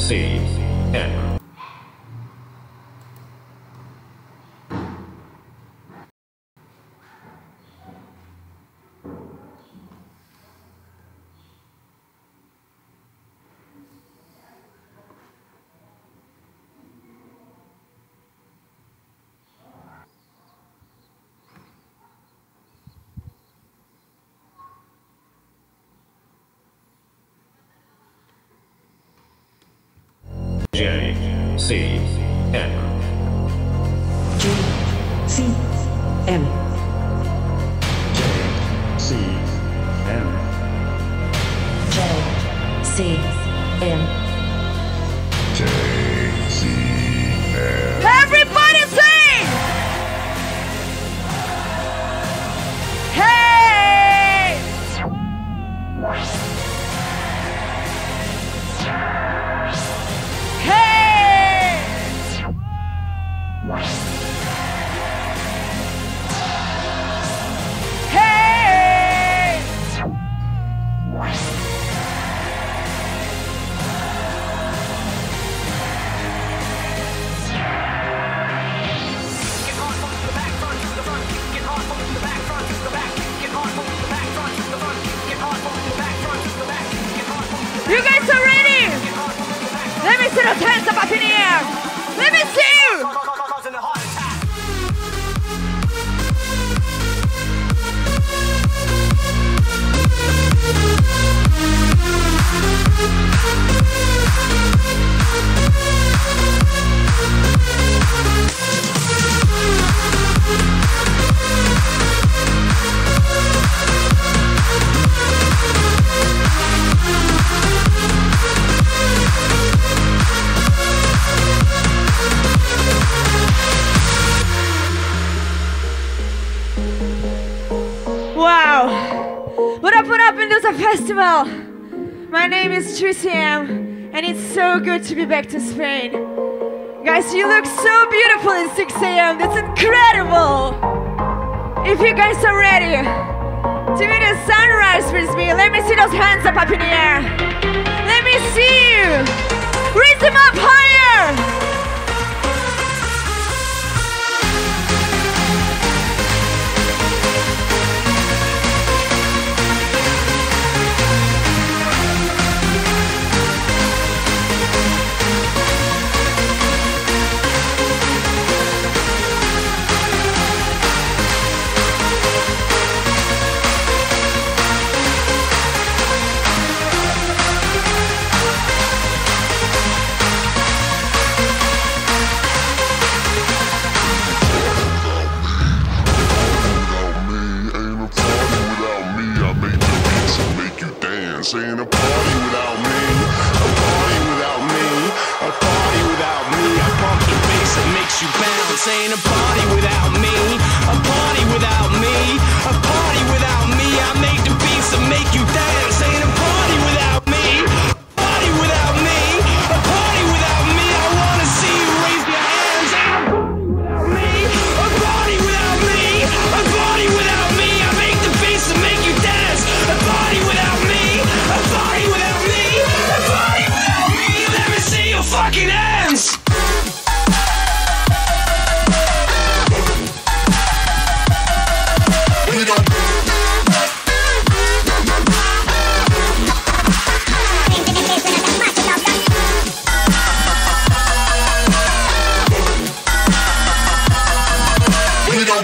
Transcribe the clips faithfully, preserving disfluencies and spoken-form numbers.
C M. J C M. J C M. J C M. J C M. J C M. Everybody sing! Hey! Hey! Hey! You guys are ready? Let me see those hands up, up in the air. Let me see you. Wow! What up, what up, Medusa Festival? My name is J C M, and it's so good to be back to Spain. Guys, you look so beautiful at six A M That's incredible! If you guys are ready to meet the sunrise with me, let me see those hands up, up in the air. Let me see you! Raise them up higher! Ain't a party without me, a party without me, a party without me. I pump the bass that makes you bounce. Ain't a party without me, a party without me, a party without me. I make the beats that make you dance. Ain't a party without me, a party without me, a party without me. I wanna see you raise your hands. Ain't a party without me, a party without me, a party without me. I make the beats that make you dance. A party without me. A party without me, a party without me. Let me see your fucking hands. We don't. We don't.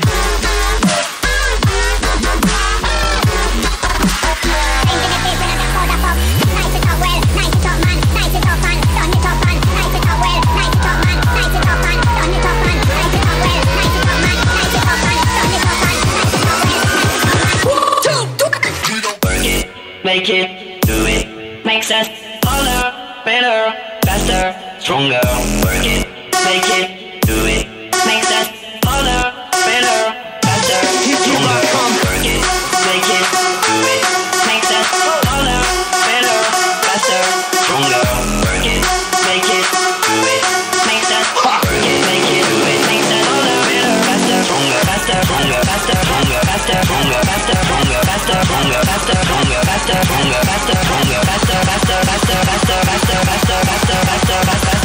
Make it, do it, makes us harder, better, faster, stronger. Work it, make it, do it, makes us harder, better, faster, stronger. Work it, make it, do it, makes us harder, better, faster, stronger. Work it, make it, do it, makes us work it, make it, do it, makes us harder, better, faster, stronger, faster, stronger, faster. stronger, faster, stronger, faster, stronger, faster, stronger, faster, stronger, faster, stronger, faster, stronger, faster, faster, faster, faster, faster, faster, faster, faster, faster,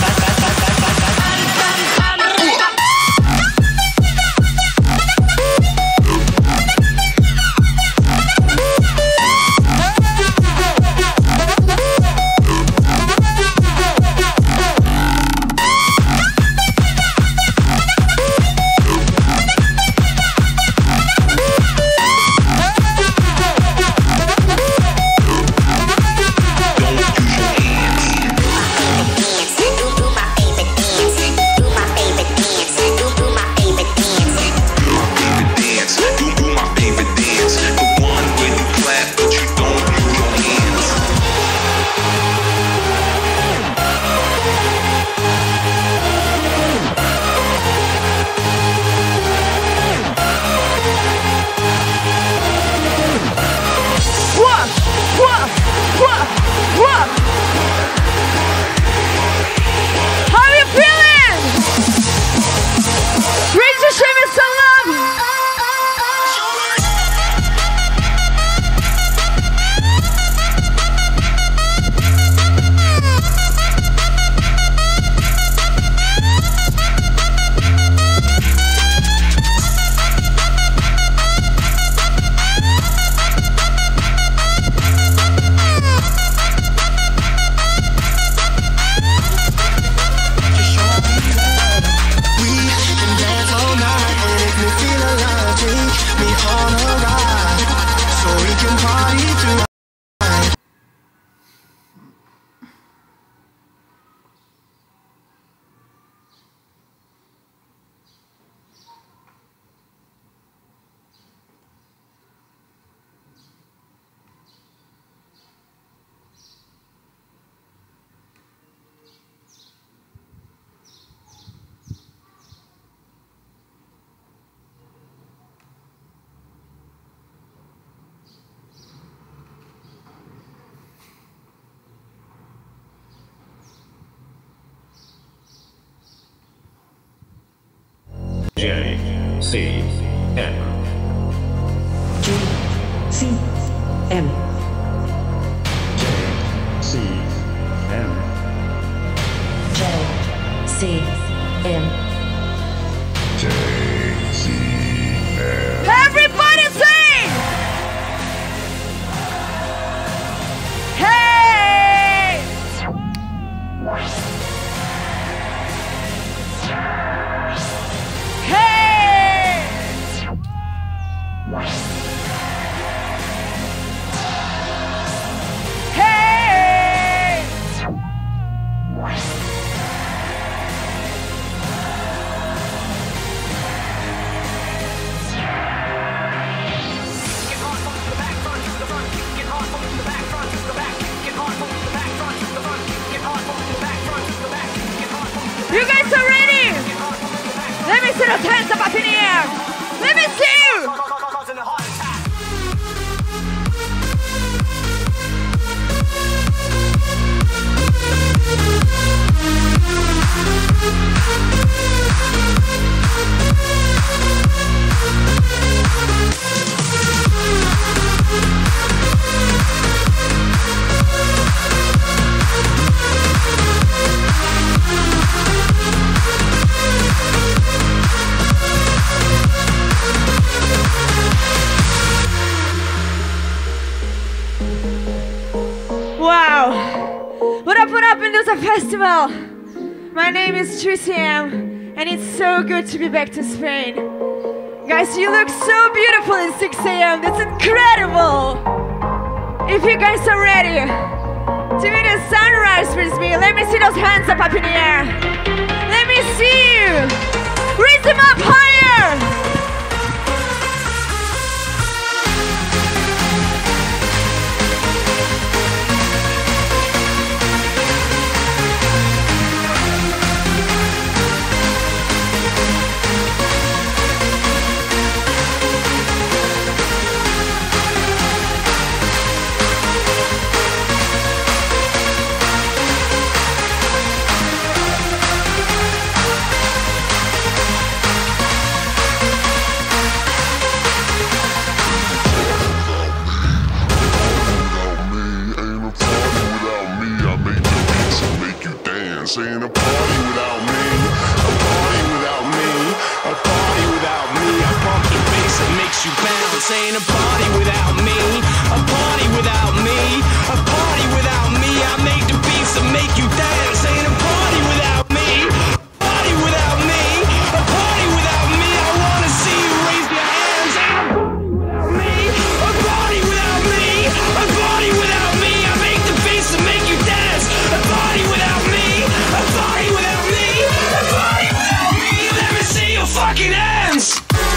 J C M J C M C M J C M J C M Everybody sing! Hey! Hey! Hey! You guys are ready? Let me see those hands up, up in the air. Let me see you. Wow. What up, what up, Medusa Festival? My name is Medusa, and it's so good to be back to Spain. Guys, you look so beautiful at six a m That's incredible. If you guys are ready to meet the sunrise with me, let me see those hands up, up in the air. Let me see you. Raise them up higher. Saying a party without me, a party without me, a party without me. I make the beats that make you dance. Saying a party without me, a party without me, a party without me. I wanna see you raise your hands. Saying a party without me, a party without me, a party without me. I make the beats that make you dance. A party without me, a party without me, a party without me. Let me see your fucking hands.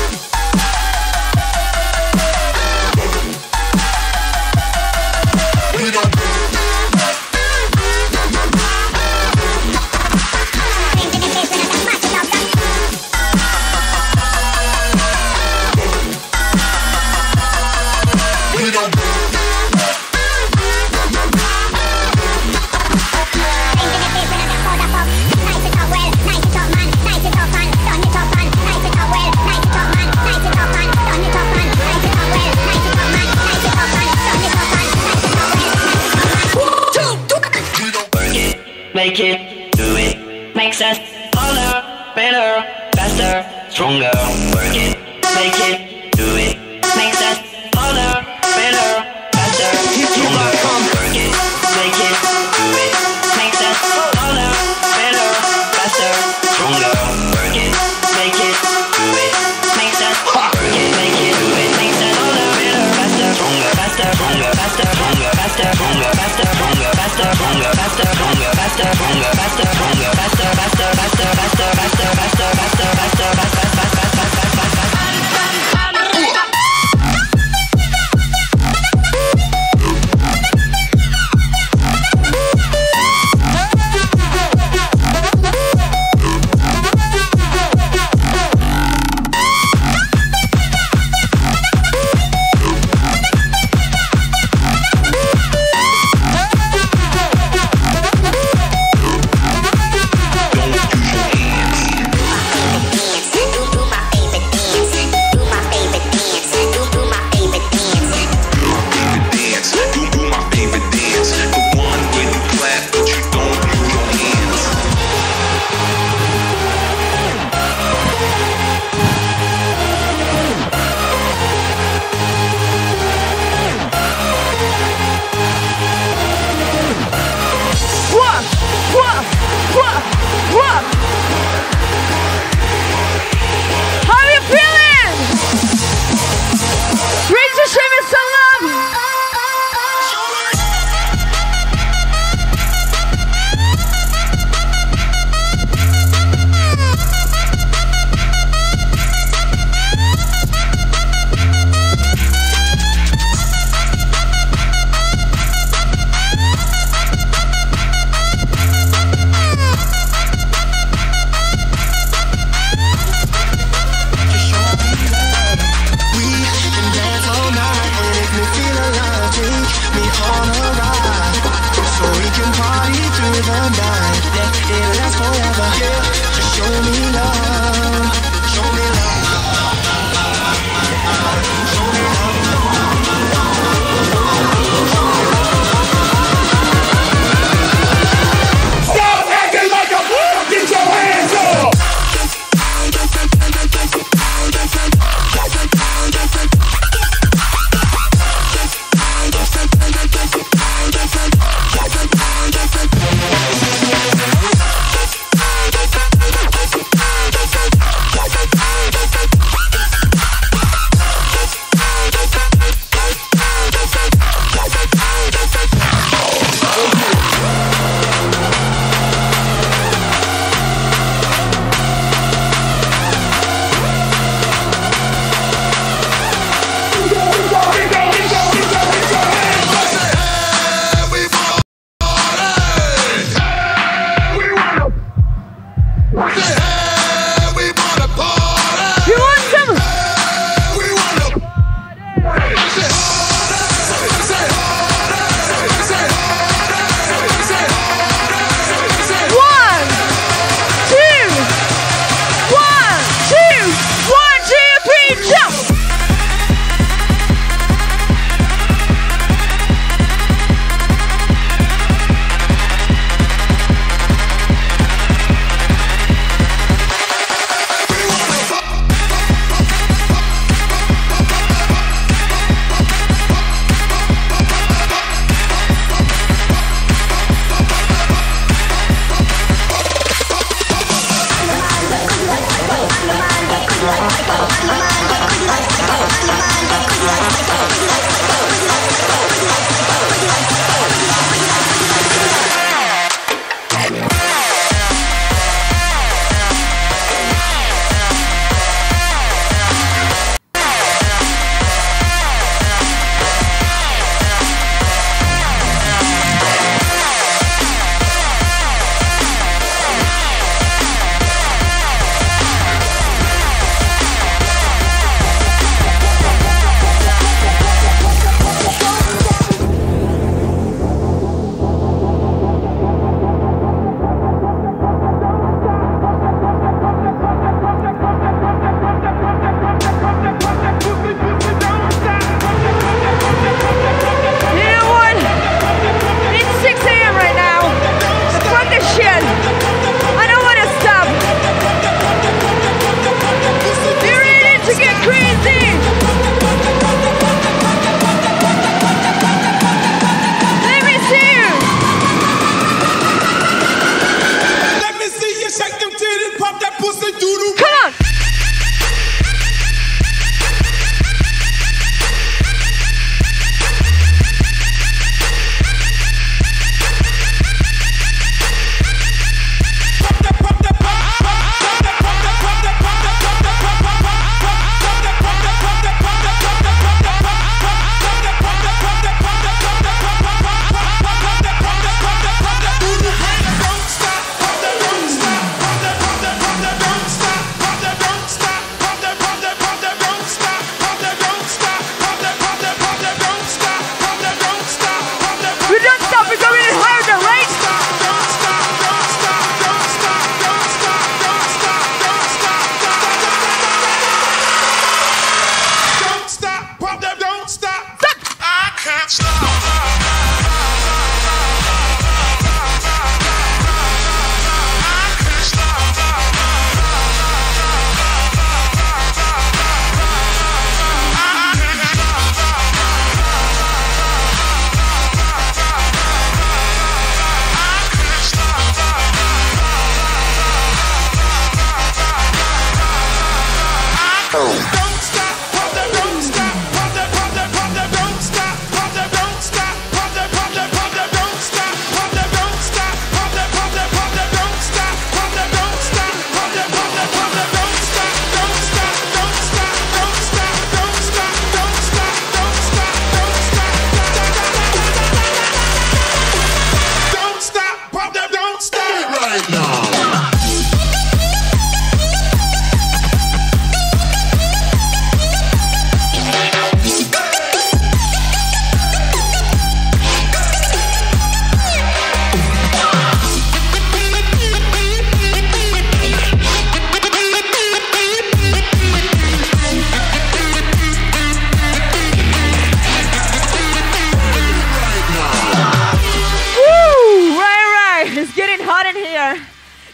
Make it, do it, makes us harder, better, faster, stronger. Work it, make it, do it, makes us harder, better, faster, stronger. Work it, make it, do it, makes us harder, better, faster, stronger. Work it, make it, do it, makes us work it, make it, do it, makes us harder, better, faster, stronger, faster, stronger, faster, stronger, faster, stronger, faster, stronger, faster, stronger, faster, stronger. Faster, stronger, faster, stronger, faster, faster, faster, faster, faster, faster, faster, faster, faster, faster,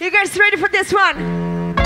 You guys ready for this one?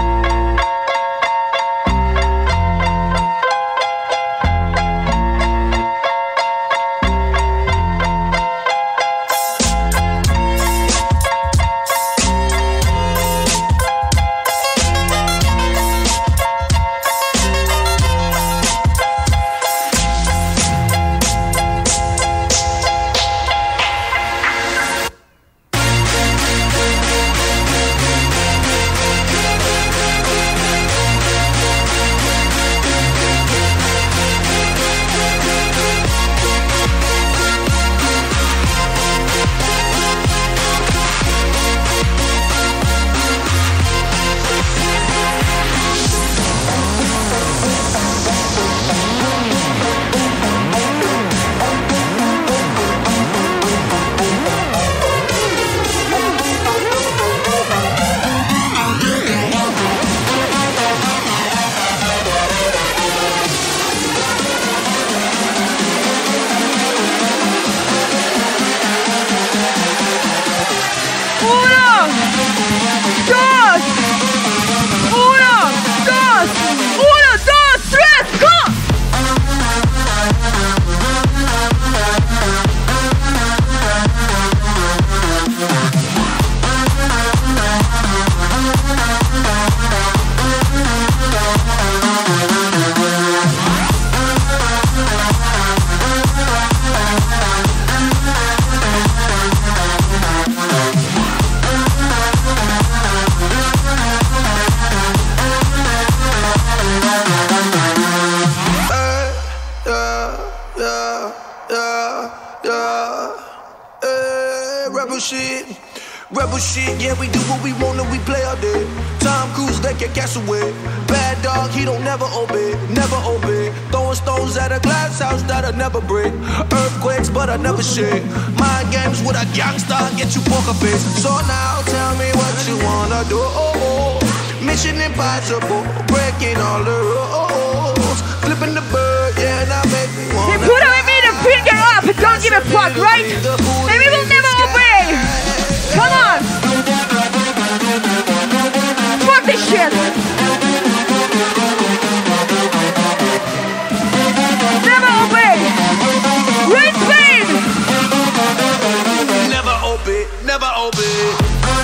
Rebel shit, yeah, we do what we want and we play all day. Tom Cruise, they can catch away. Bad dog, he don't never obey, never obey. Throwing stones at a glass house that'll never break. Earthquakes, but I never shake. Mind games with a gangster, get you poker face. So now tell me what you wanna do. Mission impossible, breaking all the rules. Flipping the bird, yeah, now make me wanna. They put on me the finger up, don't give a fuck, right? And we will never obey. Come on! Fuck this shit! Never obey! Right, Spain! Never obey, never obey.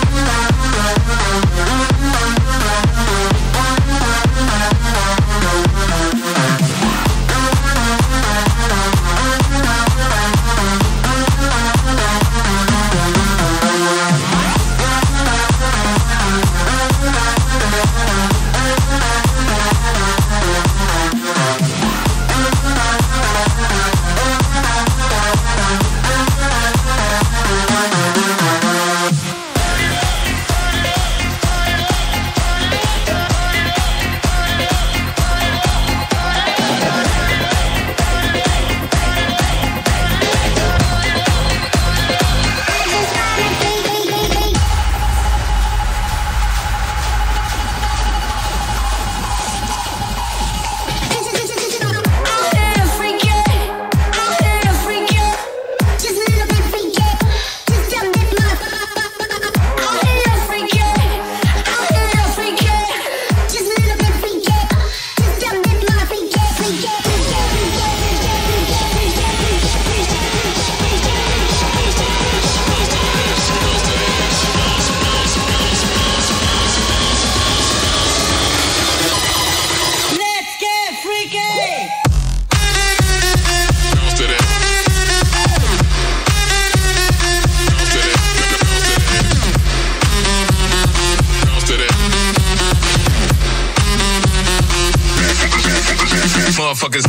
Motherfuckers.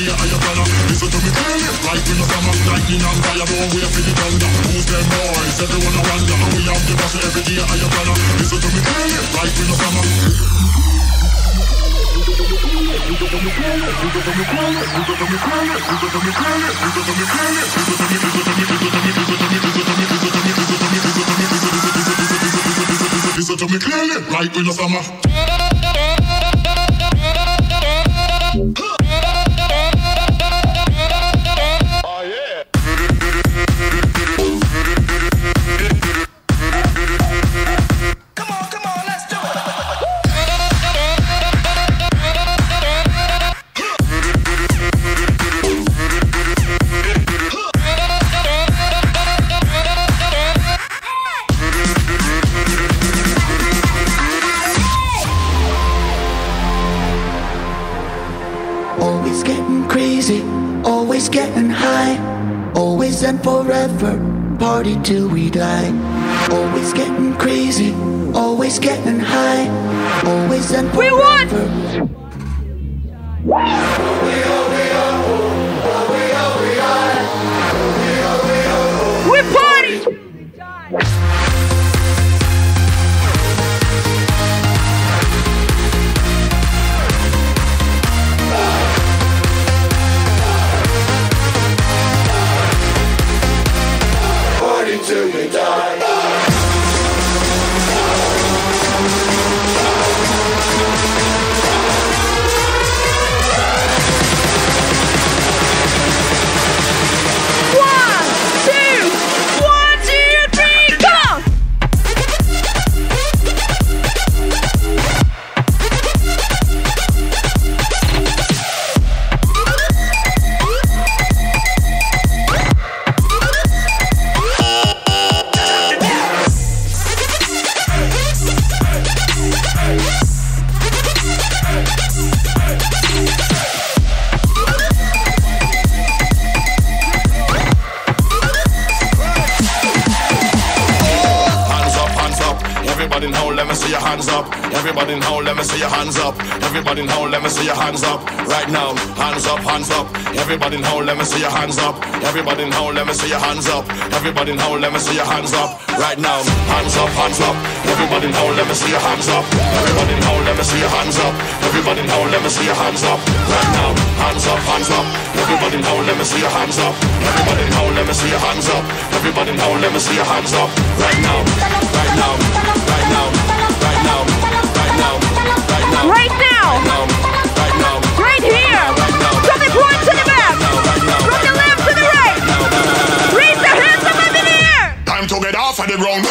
day are you gonna listen to me clearly? Like when you come up, lightning and fire, don't wait for the thunder. Who's them boys? Everyone I wonder. And we have the boss every day are you gonna listen to me clearly? Like when you come up. Listen to me clearly, right in the summer. Oh yeah. Come on, come on, let's do it. Always getting crazy, always getting high, always and forever, party till we die. Always getting crazy, always getting high, always and forever. We won! We party! Till you die. One, two, one, two, three, come on! Everybody in hole, let me see your hands up. Everybody in hole, let me see your hands up. Everybody in hole, let me see your hands up. Right now, hands up, hands up. Everybody in hole, let me see your hands up. Everybody in hole, let me see your hands up. Everybody in hole, let me see your hands up. Right now, hands up, hands up. Everybody in hole, let me see your hands up. Everybody in hole, let me see your hands up. Everybody in hole, let me see your hands up. Right now, hands up, hands up. Everybody in hole, let me see your hands up. Everybody in hole, let me see your hands up. Everybody in hole, let me see your hands up. Right now, right now, right now, right now, right now, right now, Right now! right now, Right here! From the front to the back! From the left to the right! Raise the hands up in the air! Time to get off of the ground.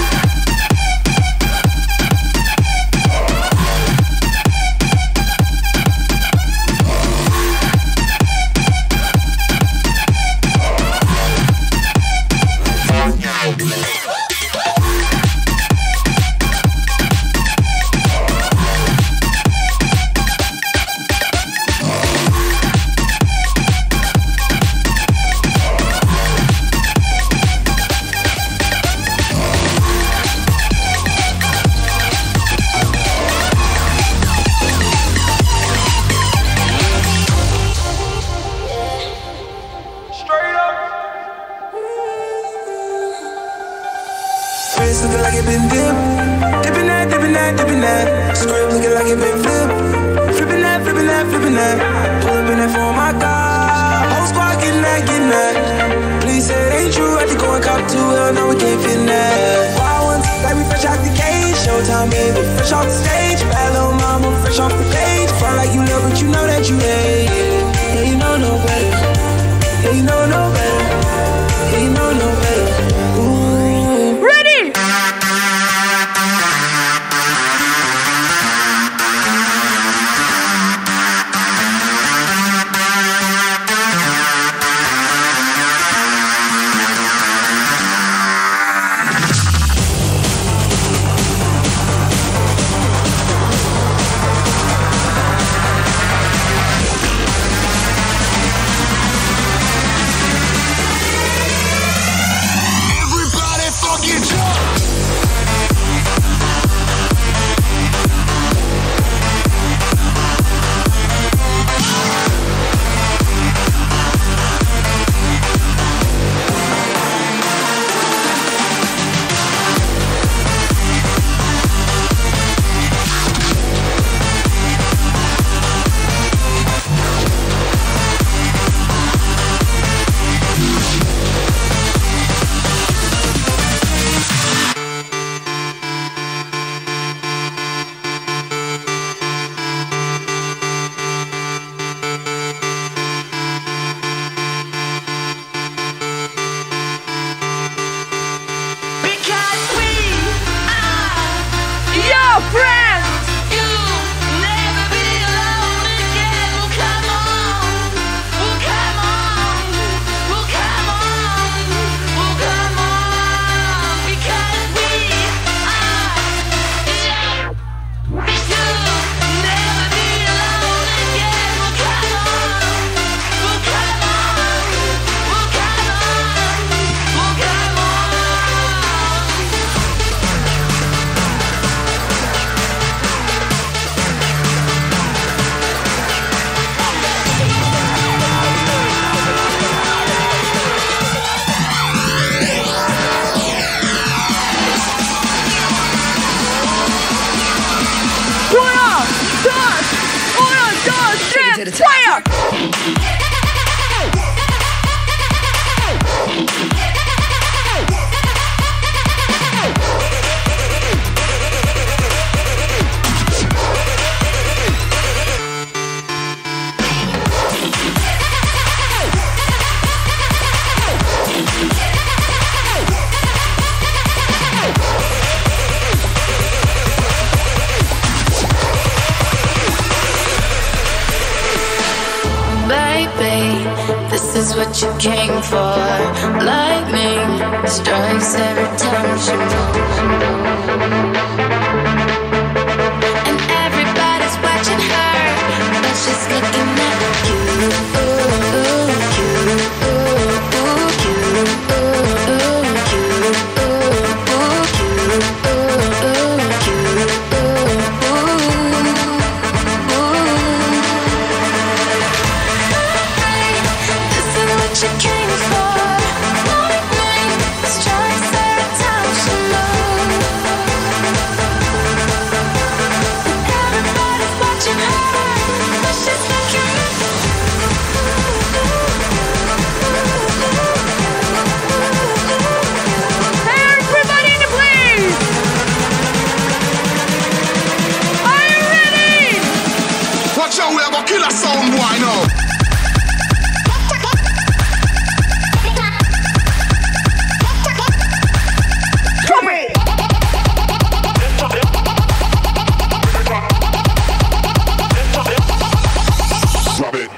Wrist looking like it been dipped. Dipping that, dipping that, dipping that. Script looking like it been flipped. Flipping that, flipping that, flipping that. Pull up in that for my God. Whole squad getting that, getting that. Please say it ain't true. I have to go and cop two. Hell no, we can't fit in that. Wild ones, like we fresh out the cage. Showtime, baby, fresh off the stage. Bad little mama, fresh off the page. Felt like you love, but you know that you hate. Yeah, you know no better. Yeah, you know no better. Yeah, you know no better. Ooh. Ready! is what you came for. Lightning strikes every time she moves. And everybody's watching her, but she's looking at you. Ooh, ooh, you. Ooh, ooh, you. Ooh, ooh, you. Ooh, ooh, you. Ooh, ooh, you. Ooh, ooh, ooh. This is what you came for. Lightning strikes every time she moves. Everybody's watching her, but she's looking at you. Hey, everybody in the place! Are you ready? Watch out, we have a killer sound boy now. Come here! Drop it.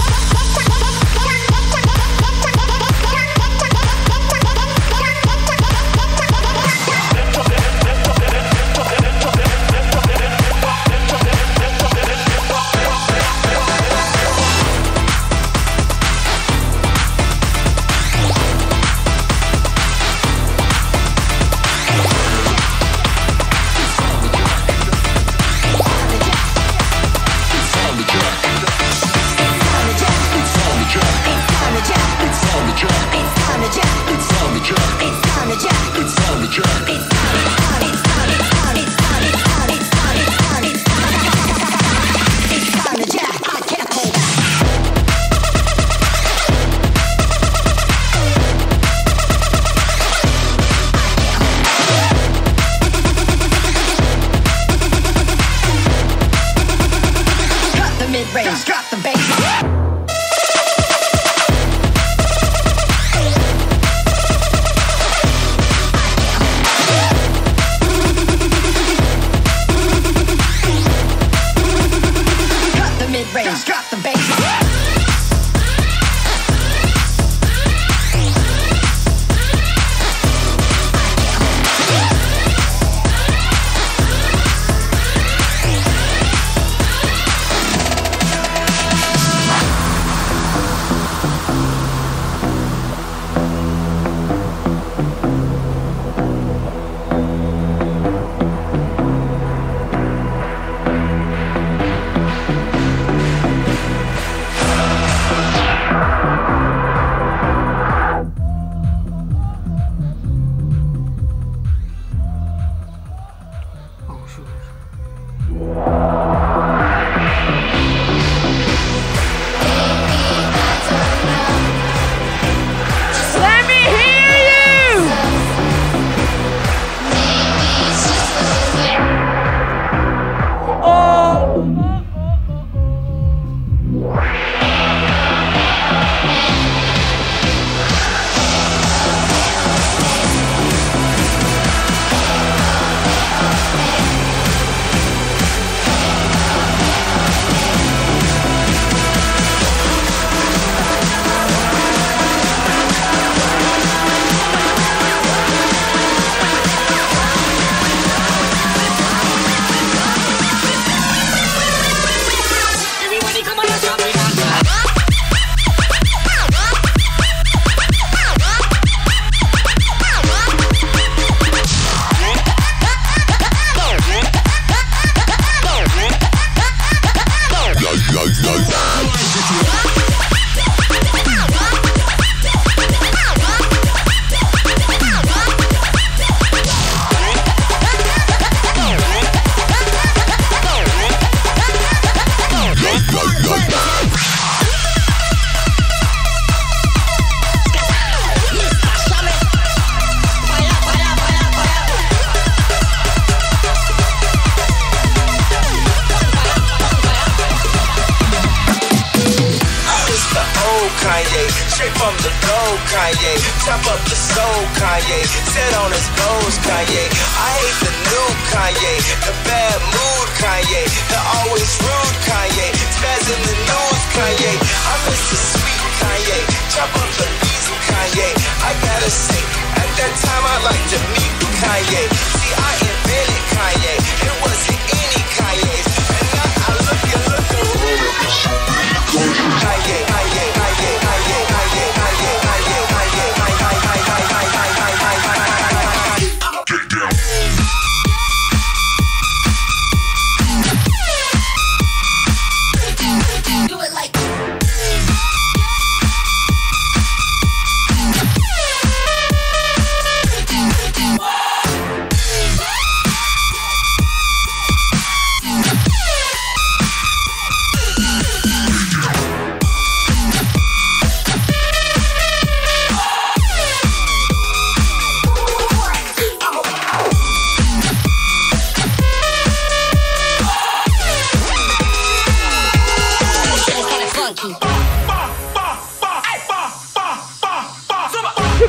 Let me hear you! Oh! Straight from the gold, Kanye. Chop up the soul, Kanye. Set on his goals, Kanye. I hate the new Kanye. The bad mood, Kanye. The always rude, Kanye. Spaz in the news, Kanye. I miss the sweet Kanye.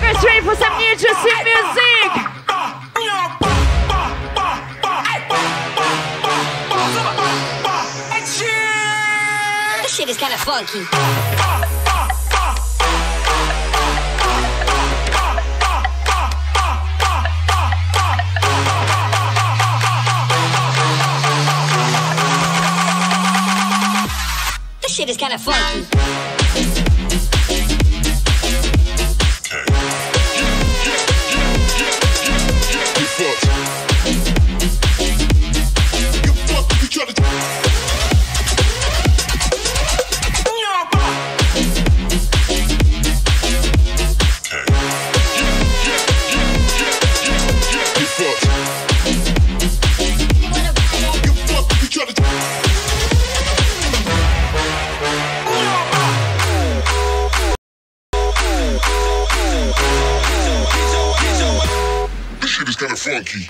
guys ready for some New Jersey music? This shit is kind of funky. This shit is kind of funky. Kind of funky.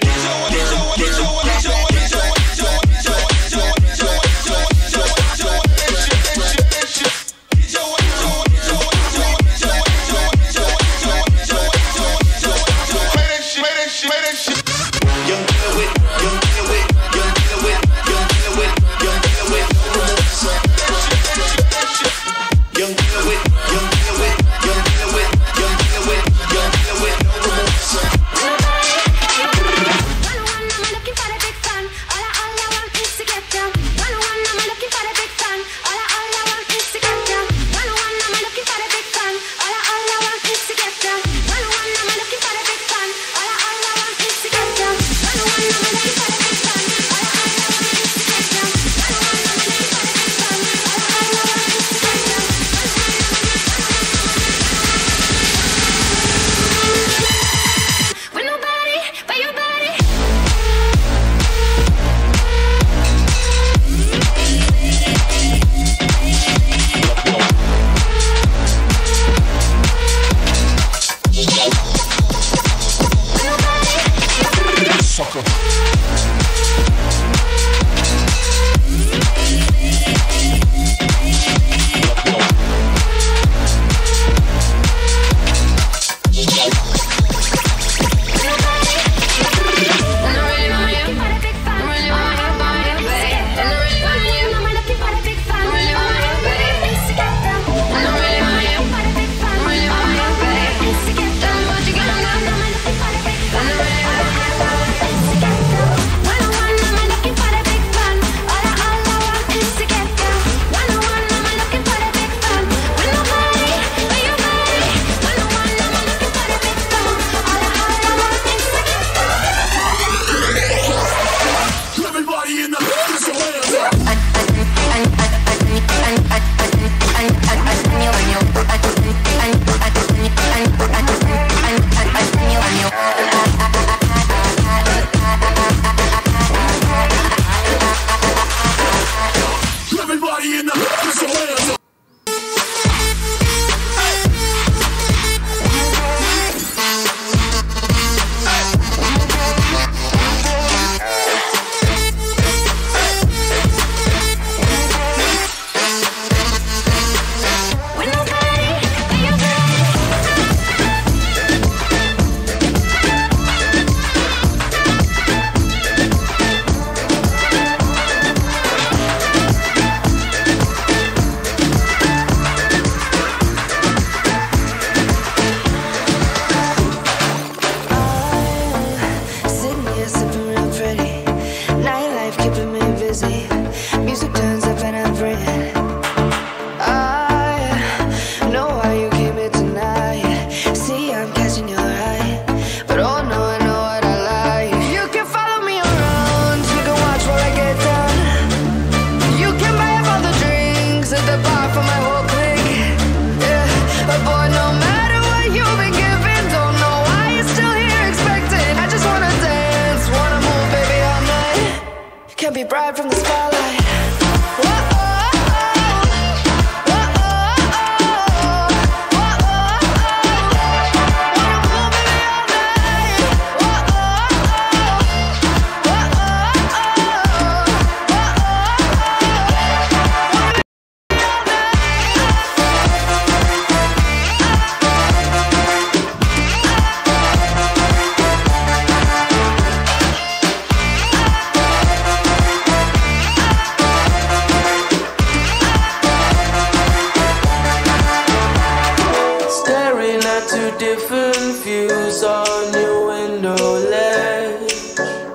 two different views on your window ledge.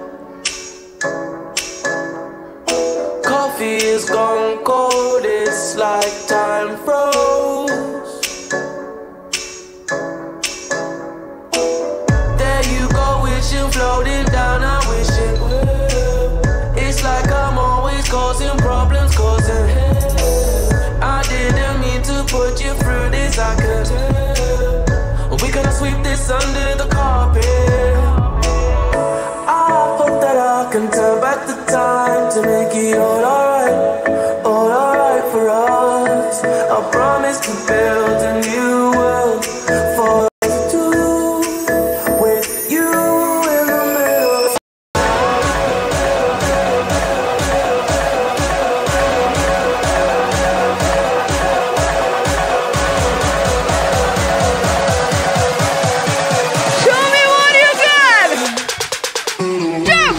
Coffee is gone cold, it's like time froze. There you go, wishing, floating down, I wish it would. It's like I'm always causing problems, causing hell. I didn't mean to put you through this, I could tell. We gonna sweep this under the carpet. I hope that I can turn back the time to make it all alright, all alright for us. I promise to build a new world for us two, with you in the middle. Show me what you got! Jump!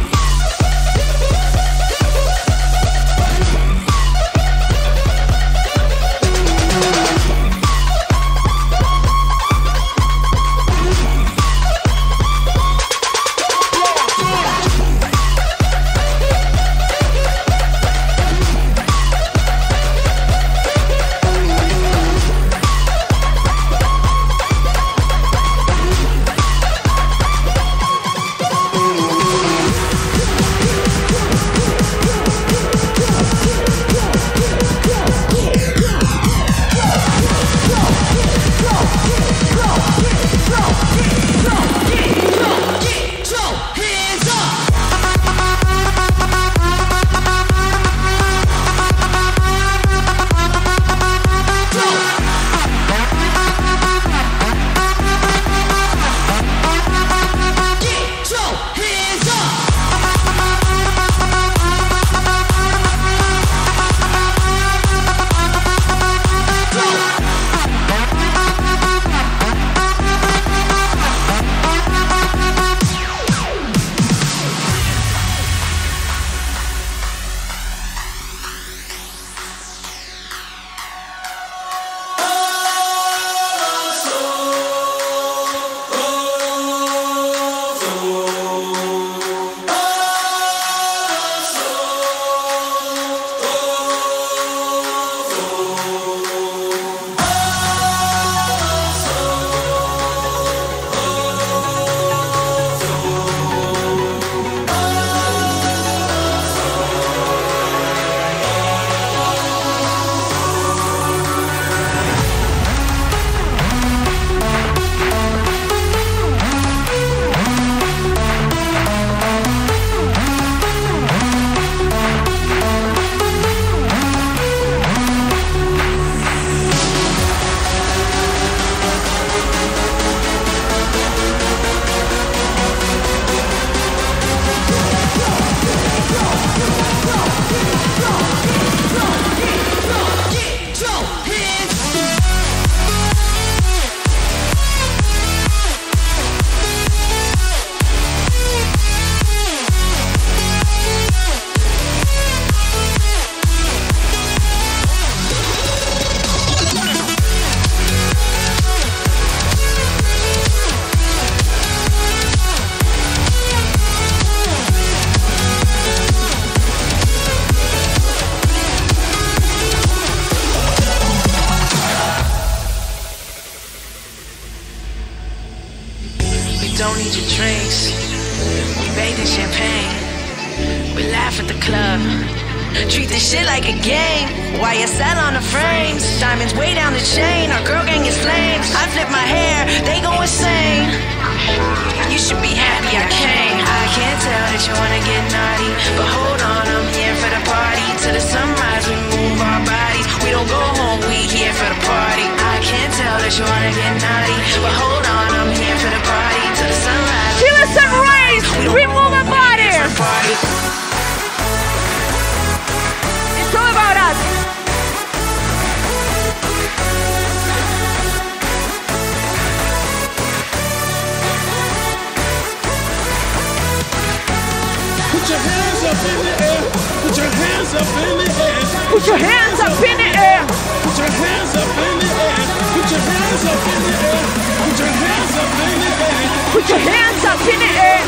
Don't need your drinks. We bathe in champagne. We laugh at the club. Treat this shit like a game. Y S L on the frames. Diamonds way down the chain. Our girl gang is flames. I flip my hair, they go insane. You should be happy I came. I can't tell that you wanna get naughty, but hold on, I'm here for the party. Till the sunrise, we move our bodies. We don't go home, we here for the party. I can't tell that you wanna get naughty, but hold on, I'm here for the party. Till the sunrise, Till the sunrise, we move our body. It's all about us. Put your hands up in the air. Put your hands up in the air. Put your hands up in the air. Put your hands up in the air. Put your hands up in the air. Put your hands up in the air.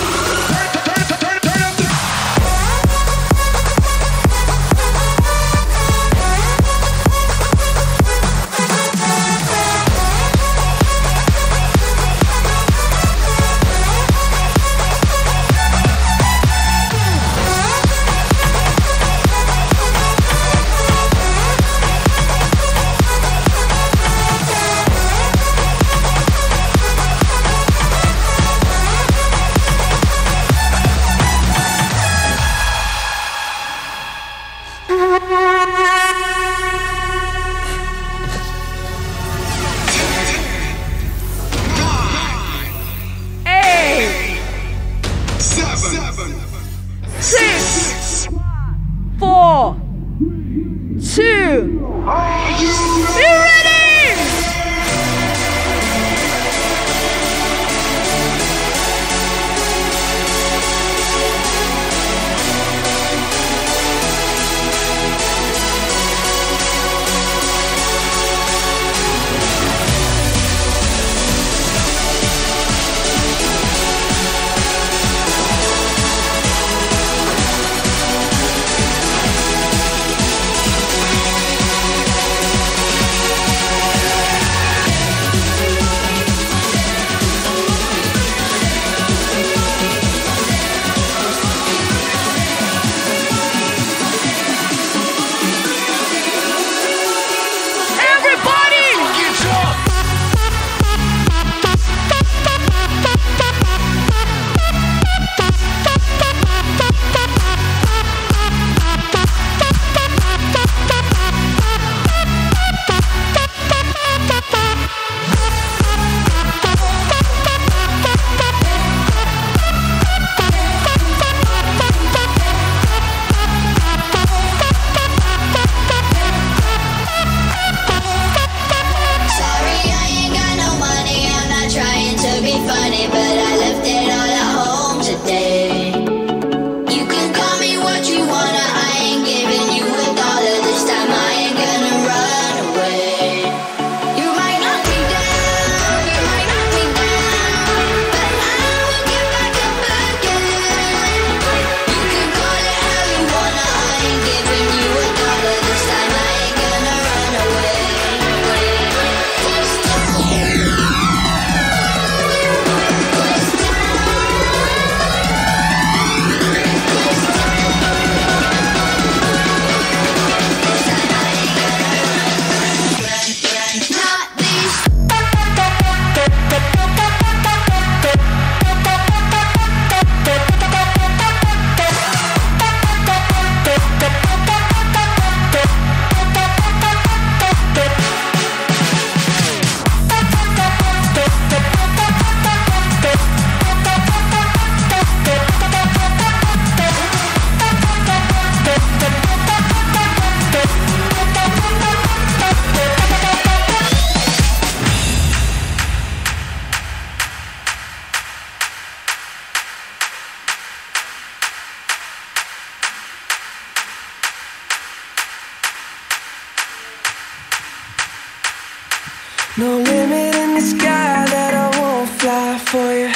No limit in the sky that I won't fly for you.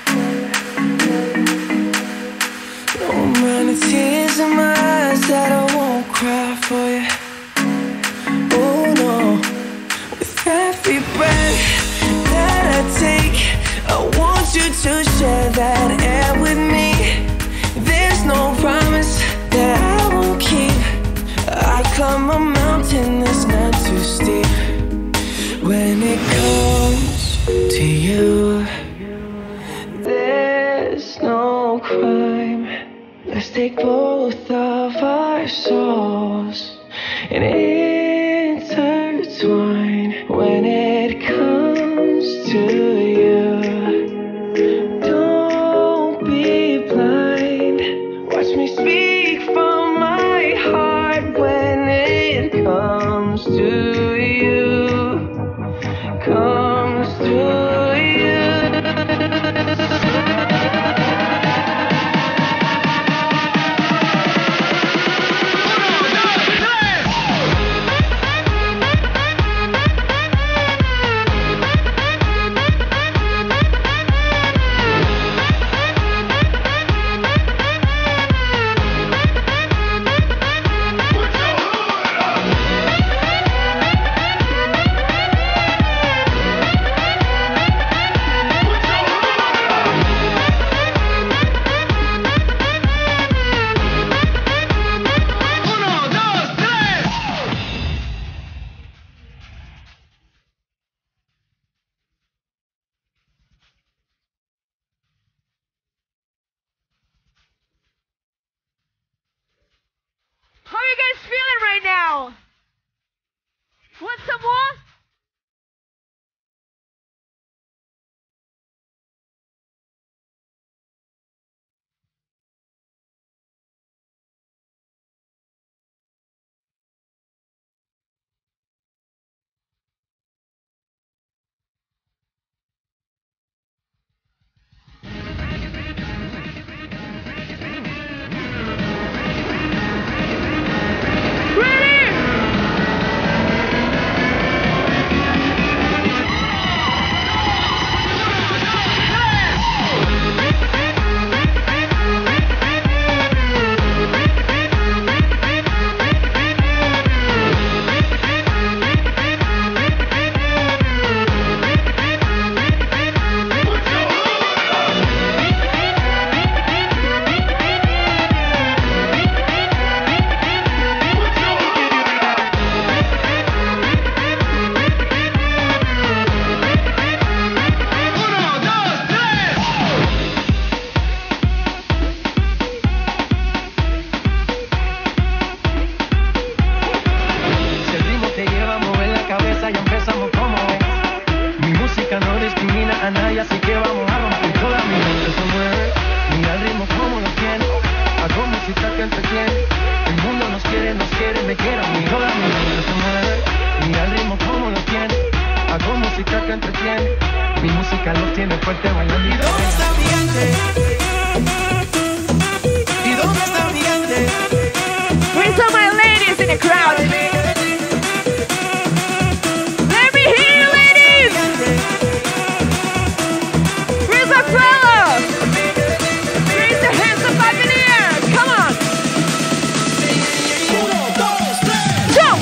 No amount of tears in my eyes that I won't cry for you. Oh no, with every breath that I take, I want you to share that air with me. There's no promise that I won't keep. I climb a mountain that's not too steep. When it comes to you, there's no crime. Let's take both of our souls and intertwine. When it comes to you, don't be blind. Watch me speak from my heart. When it comes to you, comes to you. discrimina a nadie, así que vamos a romper toda mi mente se mueve. Mira el ritmo como lo tiene, hago música que entretiene. El mundo nos quiere, nos quiere, me quiere a mí. Toda mi mente se mueve. Mira el ritmo como lo tiene, hago música que entretiene. Mi música los tiene fuerte bailando. ¿Y dónde está mi gente? ¿Y dónde está mi gente? Where's all my ladies in the crowd? Let me hear you, ladies! Where's our fellows? Raise your hands up up in the air! Come on! Uno, dos, tres, jump!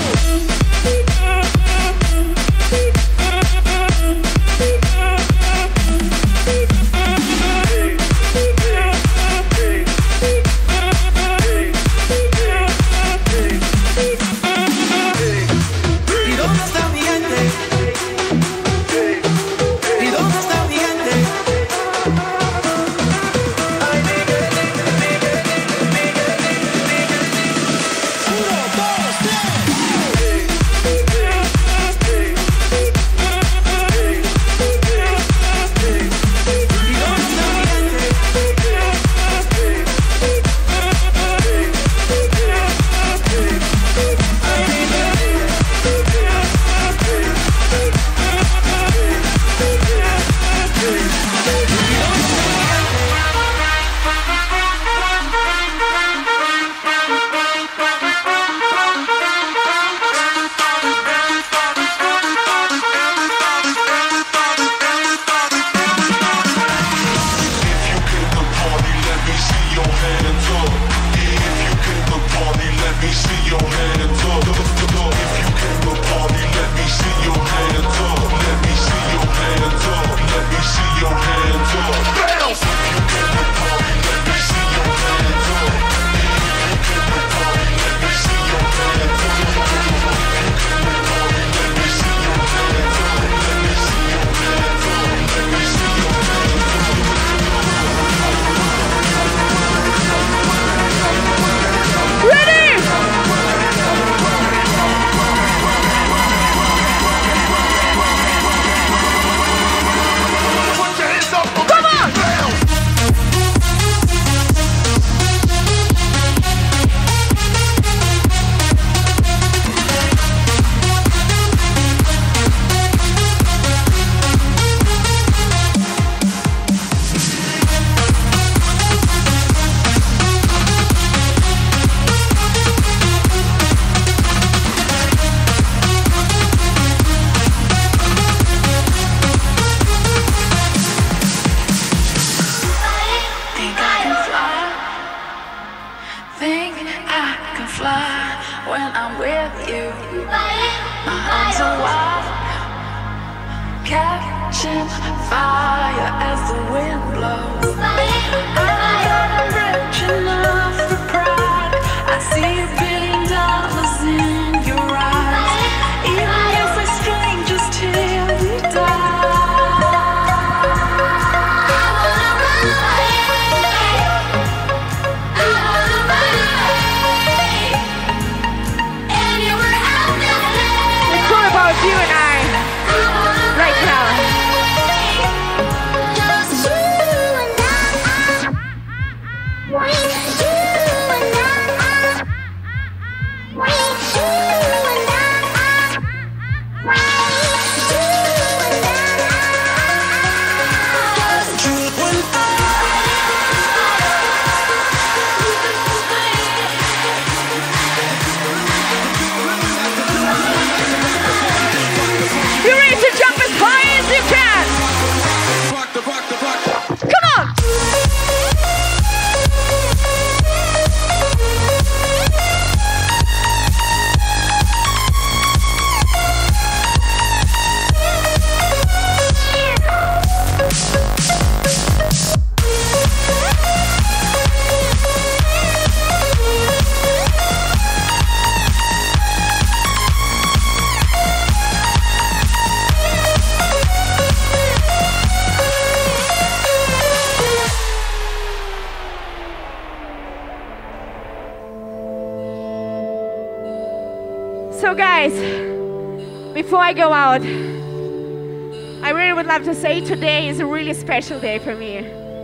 So guys, before I go out, I really would love to say today is a really special day for me.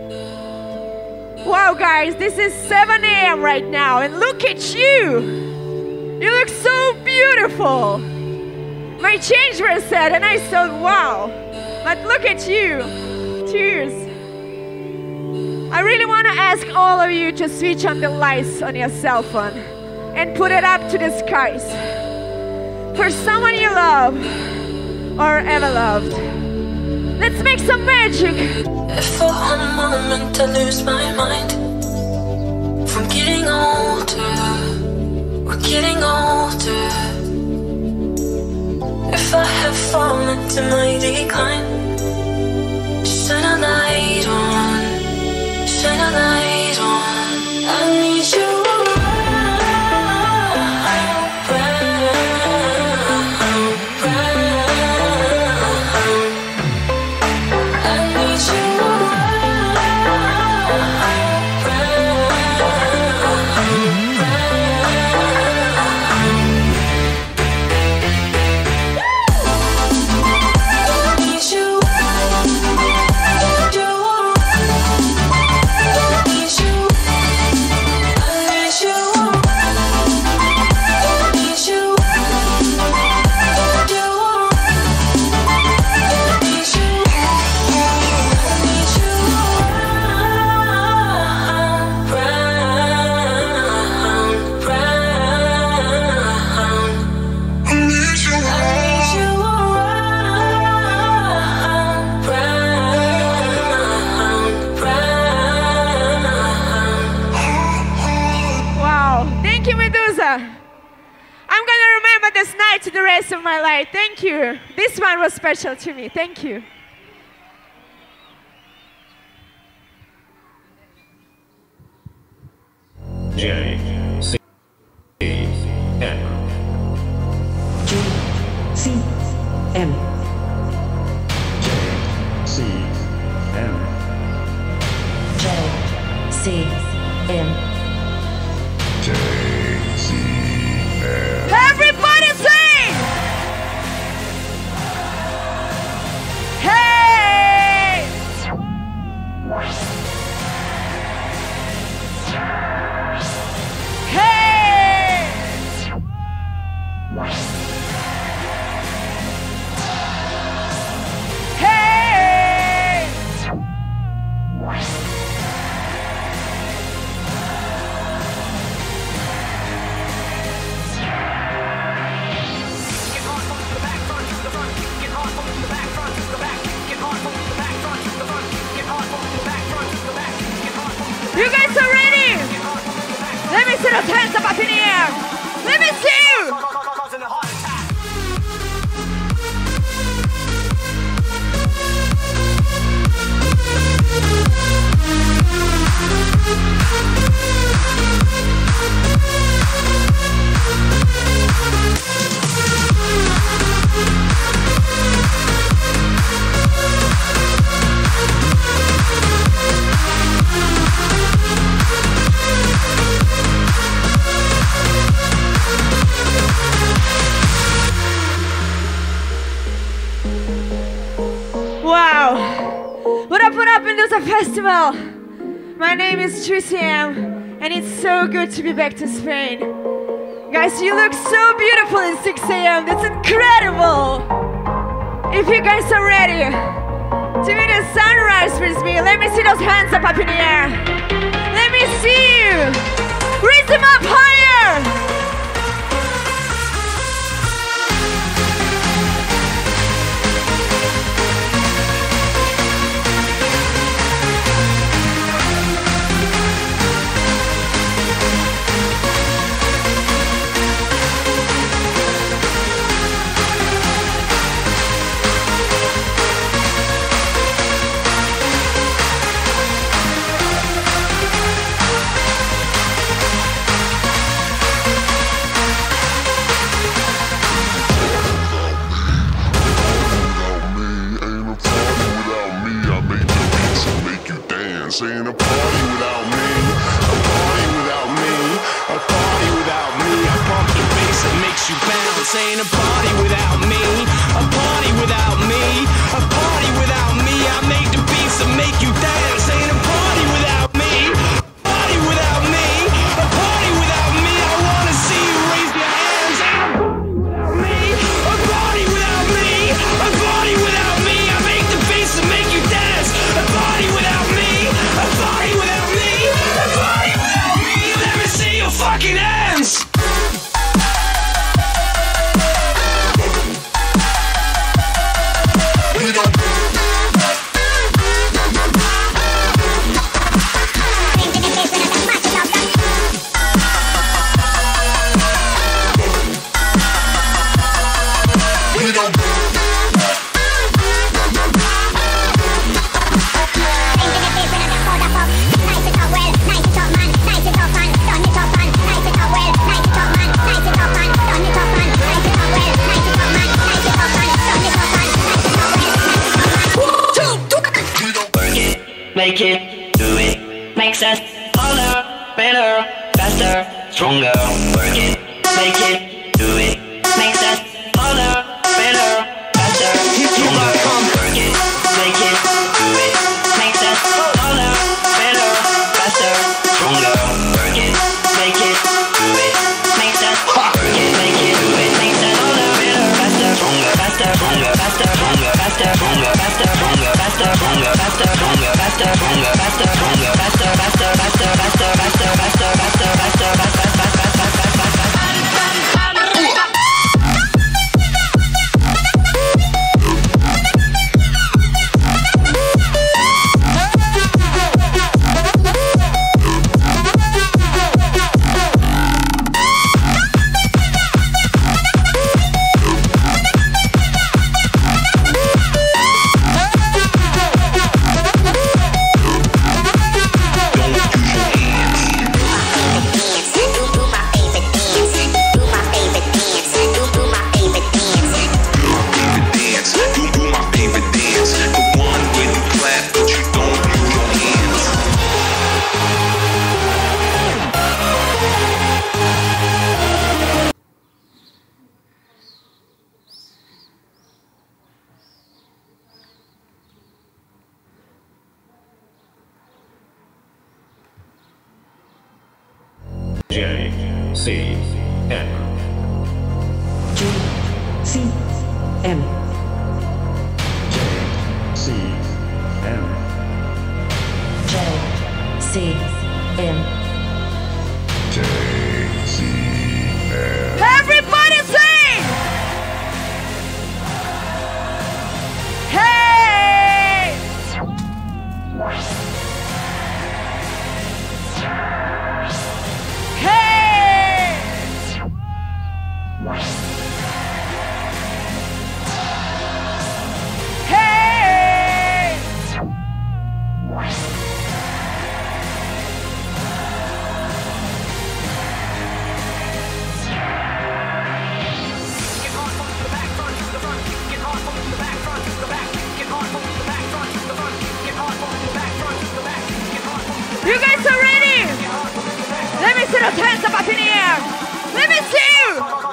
Wow, guys, this is seven A M right now, and look at you! You look so beautiful! My change was said, and I thought, wow! But look at you! Cheers! I really want to ask all of you to switch on the lights on your cell phone and put it up to the skies. For someone you love or ever loved. Let's make some magic! If for one moment I lose my mind from getting older, we're getting older. If I have fallen to my decline, shine a light on, shine a light on. I need you to the rest of my life. Thank you. This one was special to me. Thank you. J C M J C M J C M J C M J C M. Everybody sing! Hey! Hey! Hey! You guys are ready? Let me see those hands up, up in the air. Let me see you. Wow. What up, what up, Medusa Festival? My name is Medusa, and it's so good to be back to Spain. Guys, you look so beautiful in six A M That's incredible. If you guys are ready to meet the sunrise with me, let me see those hands up, up in the air. Let me see you. Raise them up higher. Ain't a party without me, a party without me, a party without me. I pump the bass that makes you bounce. Ain't a party without me, a party without me, a party make it, do it, makes us harder, better, faster, stronger. Work it, make it, do it, makes us harder, better, faster, stronger. Work it, make it, do it, makes us harder, better, faster, stronger. Work it, make it, do it, makes us work it, make it, do it, makes us harder, better, faster, stronger, faster, stronger, faster, stronger, faster, stronger, faster, stronger, faster, stronger, faster, stronger, faster, stronger, faster, stronger, faster, faster, faster, faster, faster, faster, faster, faster, faster, J C M J C M C M J C M J C M. Everybody sing! Hey! Hey! Hey! You guys are ready? Let me see those hands up, up in the air. Let me see you.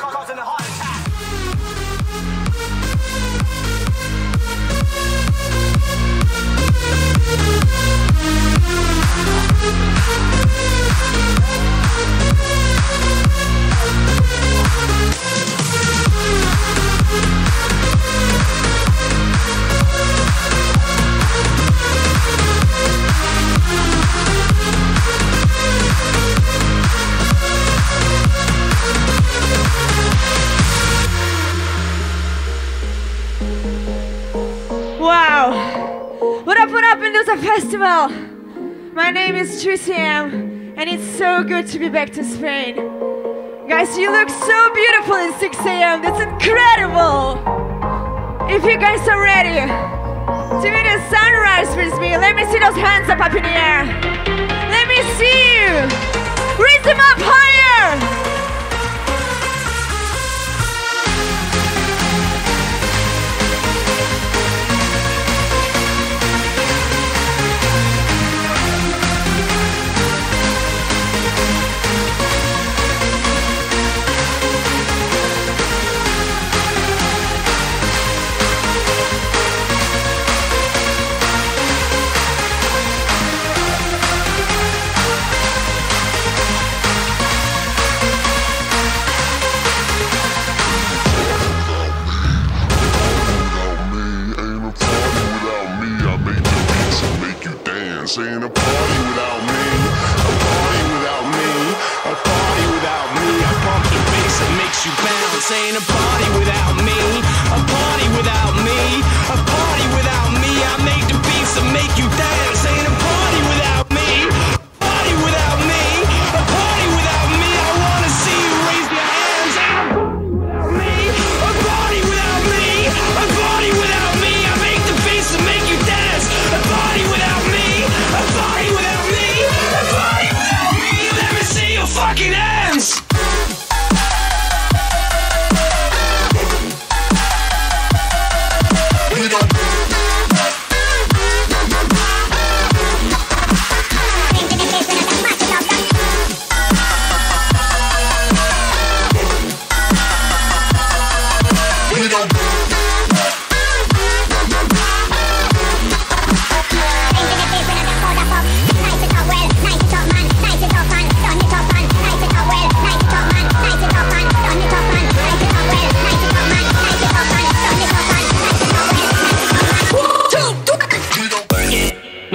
Wow! What up, what up, Medusa Festival? My name is Medusa, and it's so good to be back to Spain. Guys, you look so beautiful at six A M That's incredible! If you guys are ready to meet the sunrise with me, let me see those hands up, up in the air. Let me see you! Raise them up higher!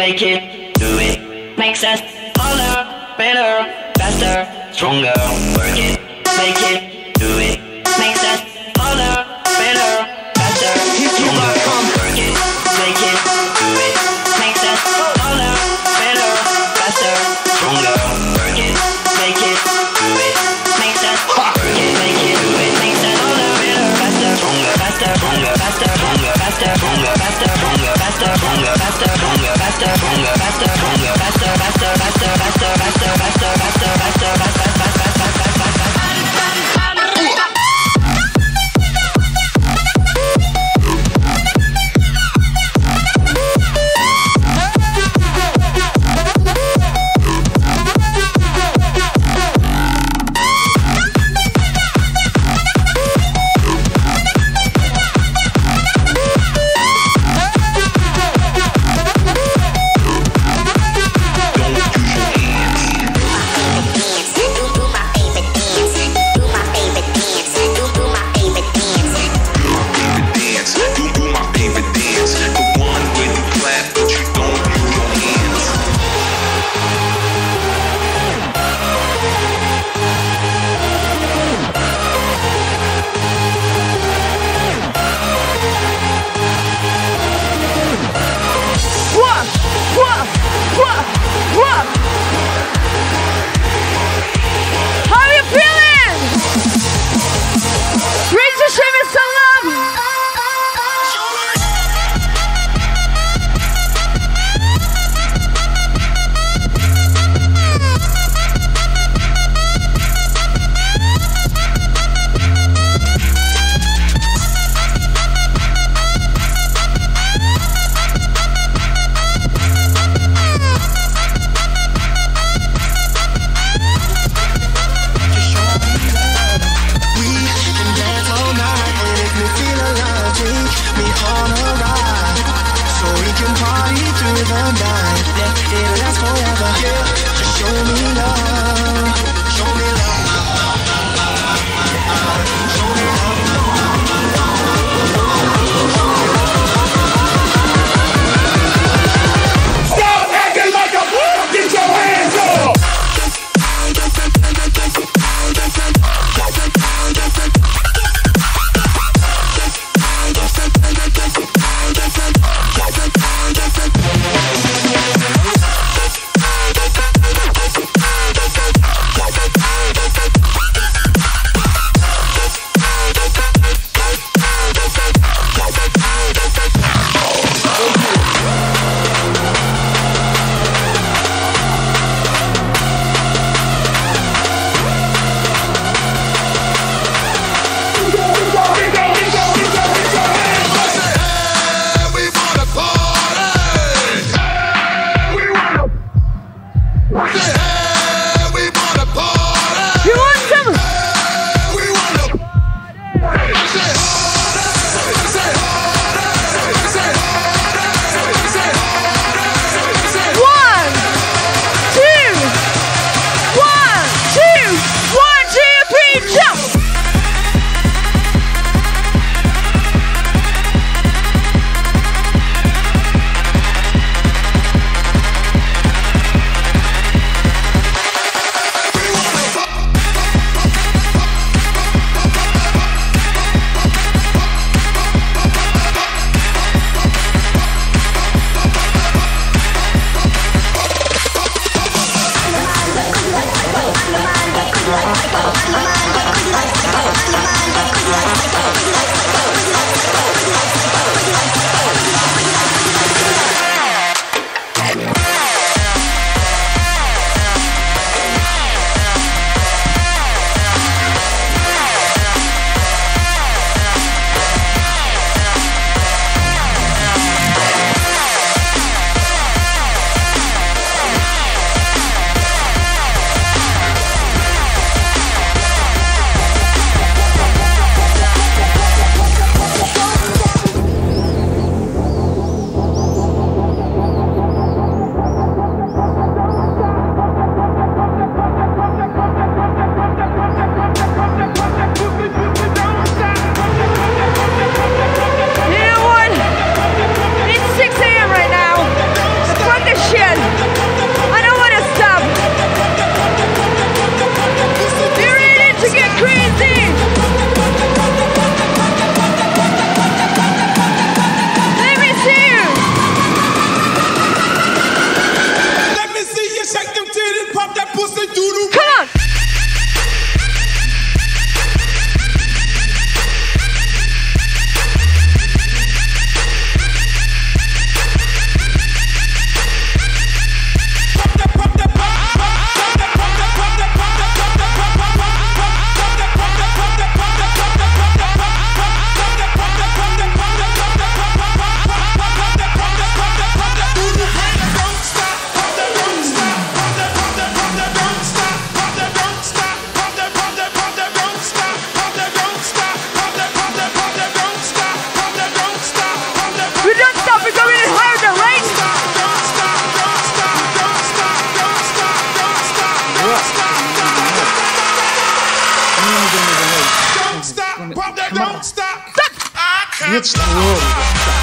make it, do it, makes us harder, better, faster, stronger. Work it, make it, do it, makes us harder, better, faster, stronger. Work it, make it, do it, makes us harder, better, faster, stronger. Work it, make it, do it, makes us work it, make it, do it, makes us harder, better, faster, stronger, faster, stronger, faster, stronger, faster, stronger, faster, stronger, faster, stronger, faster, stronger, faster, stronger, faster, stronger, faster, faster, faster, faster, faster, faster, faster, faster, faster, hits the world with this stuff.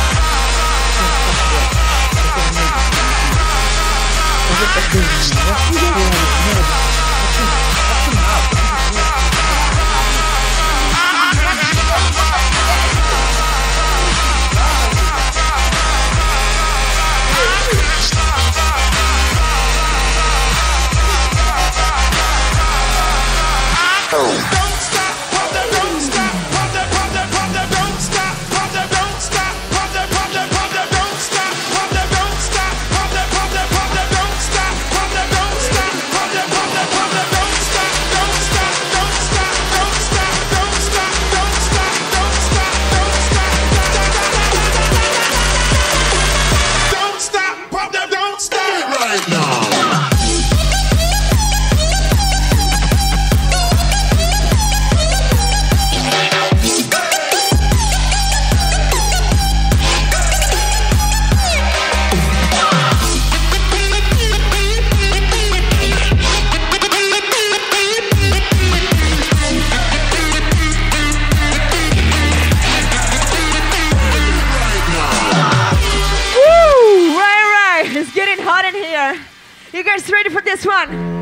You guys ready for this one?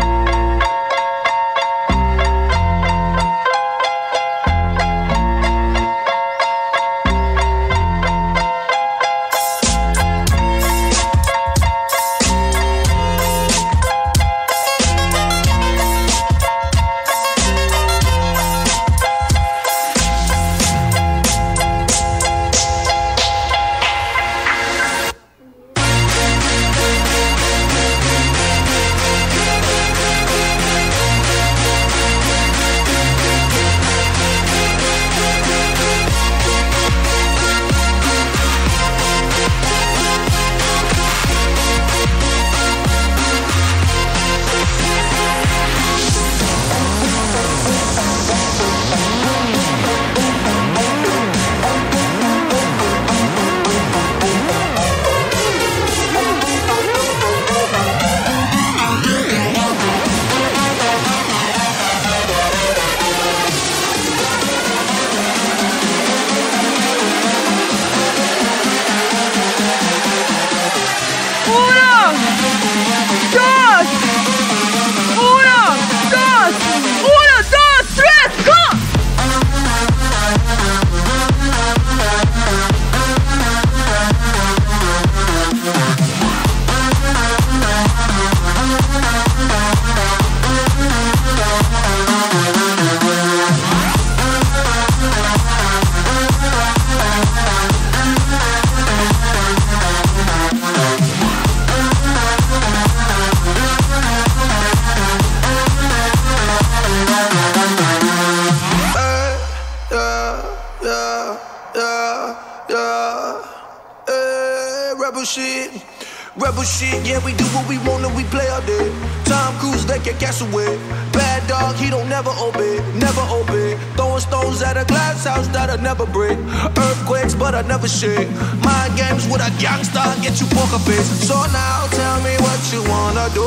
Rebel shit, yeah, we do what we want and we play all day. Tom Cruise, they can catch away. Bad dog, he don't never obey, never obey. Throwing stones at a glass house that'll never break. Earthquakes, but I never shake. Mind games with a gangster, get you poker face. So now tell me what you wanna do.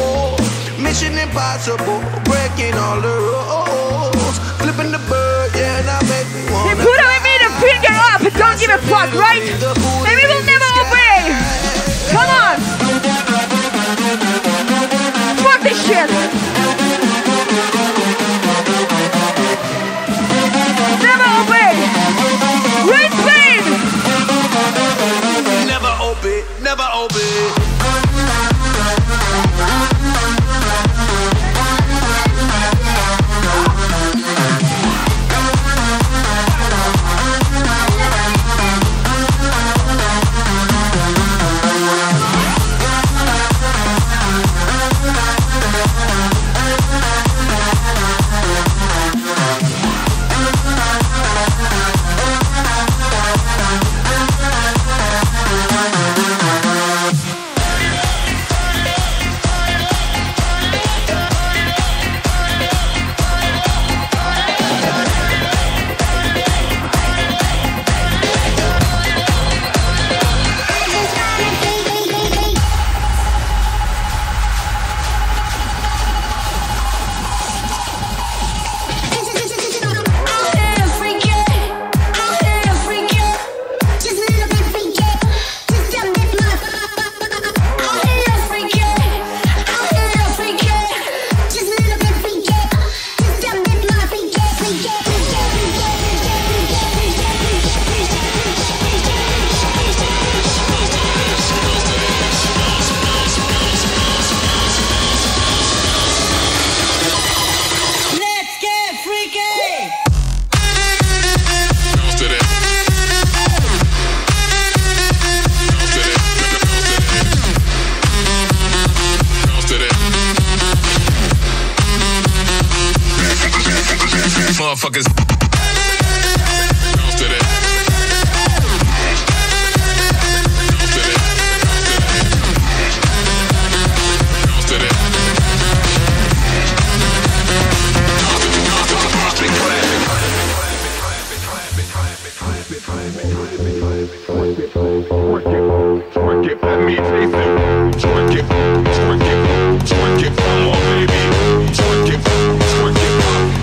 Mission impossible, breaking all the rules. Flipping the bird, yeah, now make me wanna. They put on me the finger up and don't give a fuck, right? And we will never obey. Come on! Fuck this shit! Never obey! Right Spain! Never obey, never obey. motherfuckers. Bounce to that. Bounce to that. Bounce to that. Twerk it, twerk it, let me taste it. Twerk it, twerk it, twerk it, come on, baby. Twerk it, twerk it,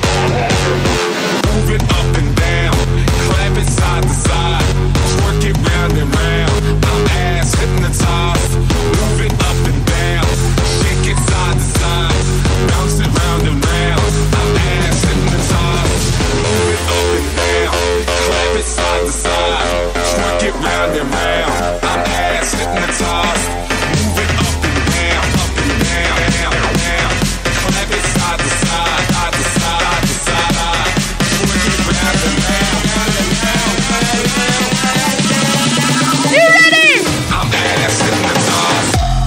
move it up and down, clap it side to side, twerk it round and round. I'm ass hypnotized, move it up and down, shake it side to side, bounce it round and round. I'm ass hypnotized, move it up and down, clap it side to side, twerk it round and round. I'm ass hypnotized, move it up and down, up and down, down, down, clap it side to side, side to side, to side, twerk it round and round, round and round, round and round. You ready? I'm ass hypnotized.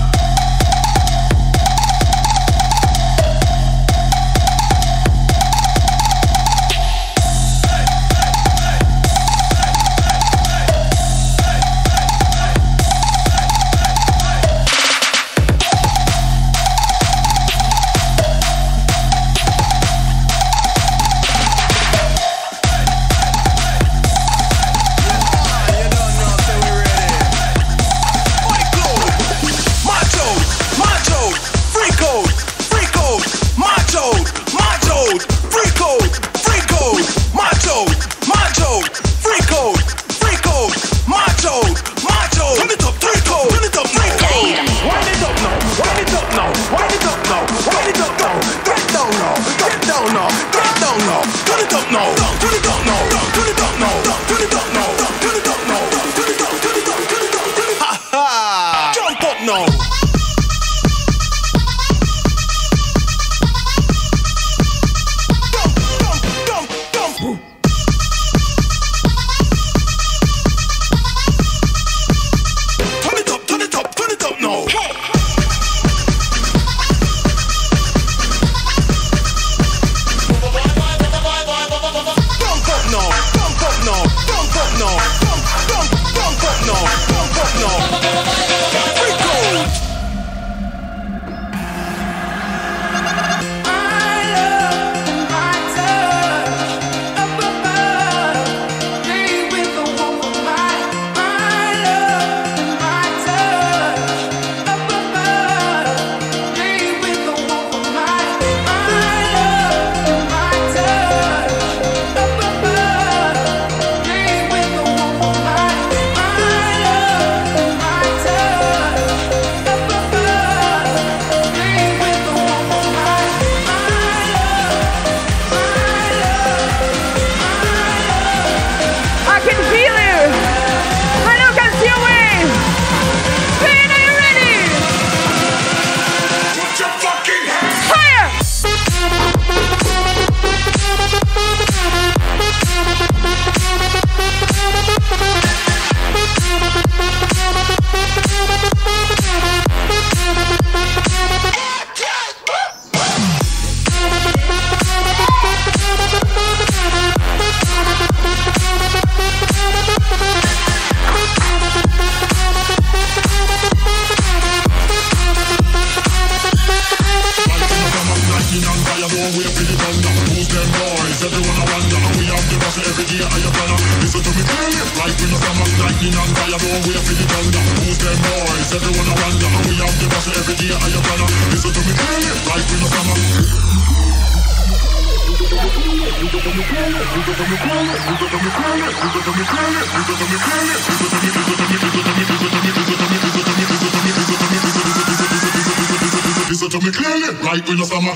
Listen to me clearly, right in the summer.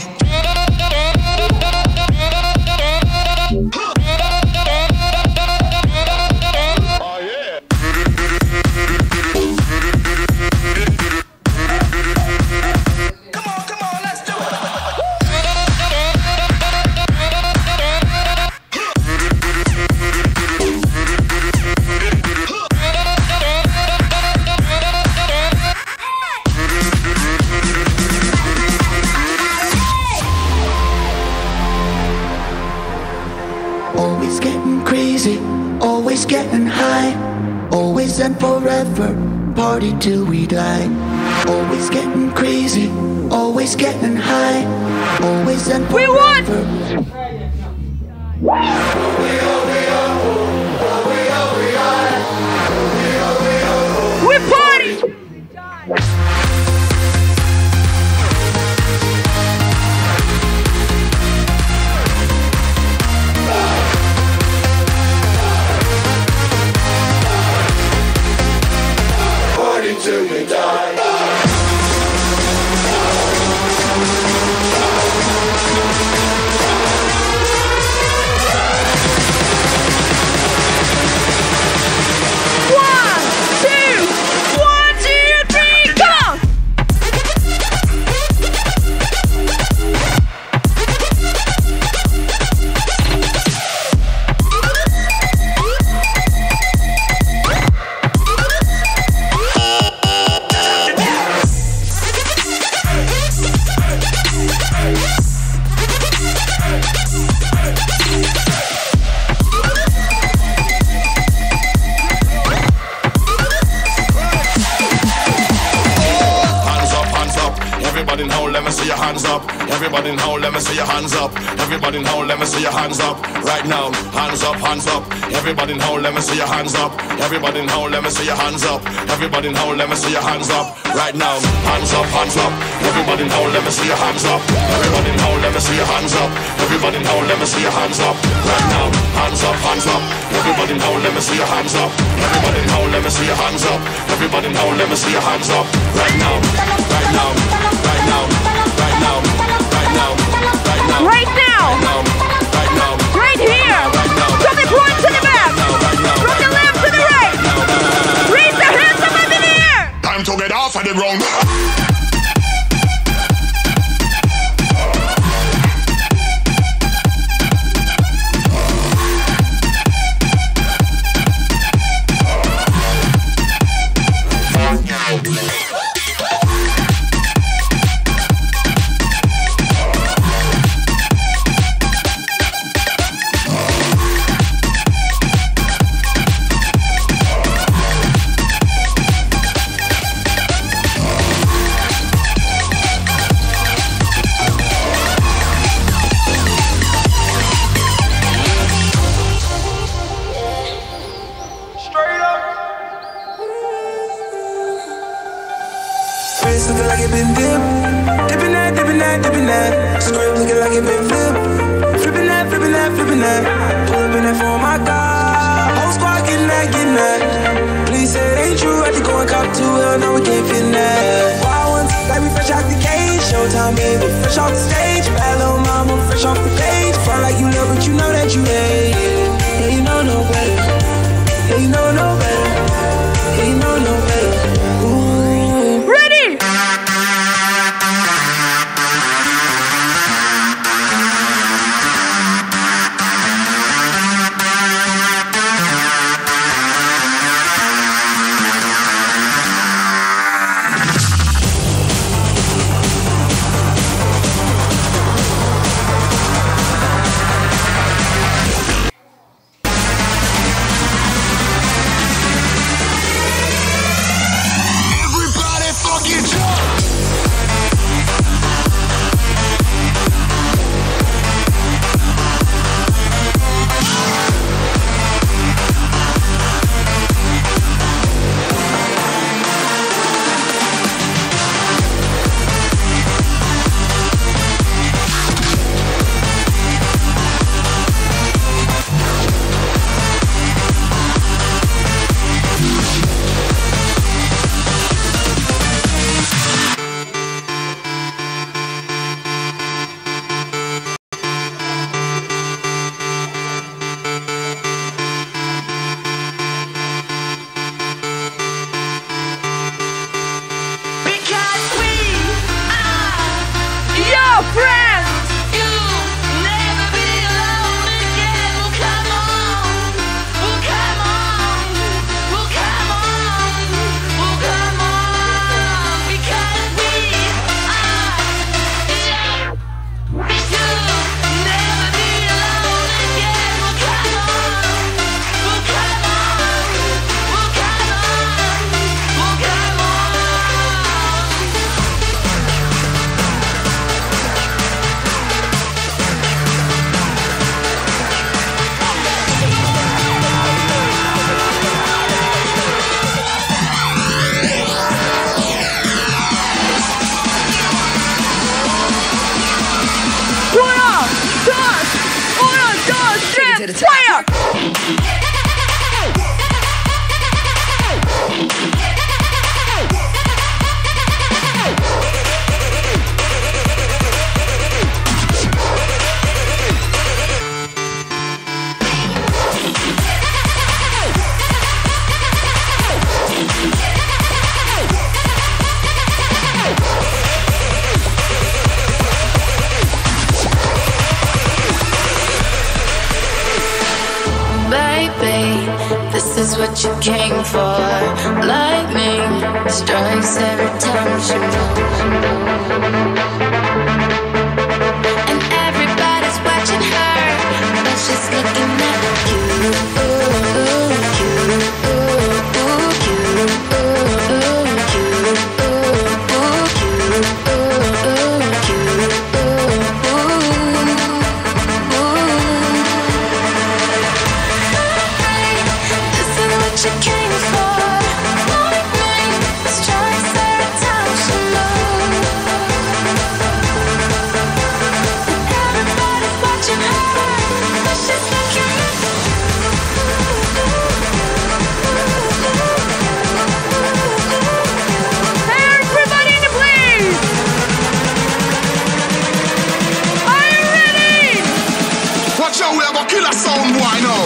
getting high, always and forever, party till we die. Always getting crazy, always getting high, always and forever. We won! We party! Party till we die. Everybody in hole, let me see your hands up. Everybody in hole, let me see your hands up. Right now, hands up, hands up. Everybody in hole, let me see your hands up. Everybody in hole, let me see your hands up. Everybody in hole, let me see your hands up. Right now, hands up, hands up. Everybody in hole, let me see your hands up. Everybody in hole, let me see your hands up. Everybody in hole, let me see your hands up. Right now, hands up, hands up. Everybody in hole, let me see your hands up. Everybody in hole, let me see your hands up. Everybody in hole, let me see your hands up. Right now, right now, right now, right now, right now, right now, right now, right now, right here, from the front to the back, from the left to the right. Raise the hands up in the air. Time to get off of the ground. Looking like it been dipped, dipping that, dipping that, dipping that. Script looking like it been flipped, flipping that, flipping that, flipping that. Pull up in that for my God, whole squad getting that, getting that. Please say it ain't true, I had to go and cop two, hell no we can't fit in that. Wild ones, like we fresh out the cage, Showtime baby, fresh off the stage. Bad little mama, fresh off the page. Front like you love, but you know that you hate it. Yeah, you know no better. Yeah, you know no better. Yeah, you know no better. Ooh. Ready? what you came for. Lightning strikes every time she moves. And everybody's watching her, but she's looking at you. Ooh, ooh, you, ooh, ooh, you, ooh, ooh, you, ooh, ooh, you, ooh, ooh, you, ooh, ooh, ooh. This is what you came for. Lightning strikes every time she moves. Everybody's watching her, but she's looking at you. Hey, everybody in the place! Are you ready? Watch out, we have a killer sound boy now.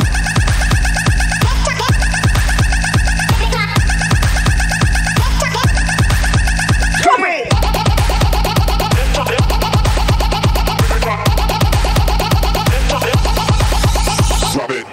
Drop it.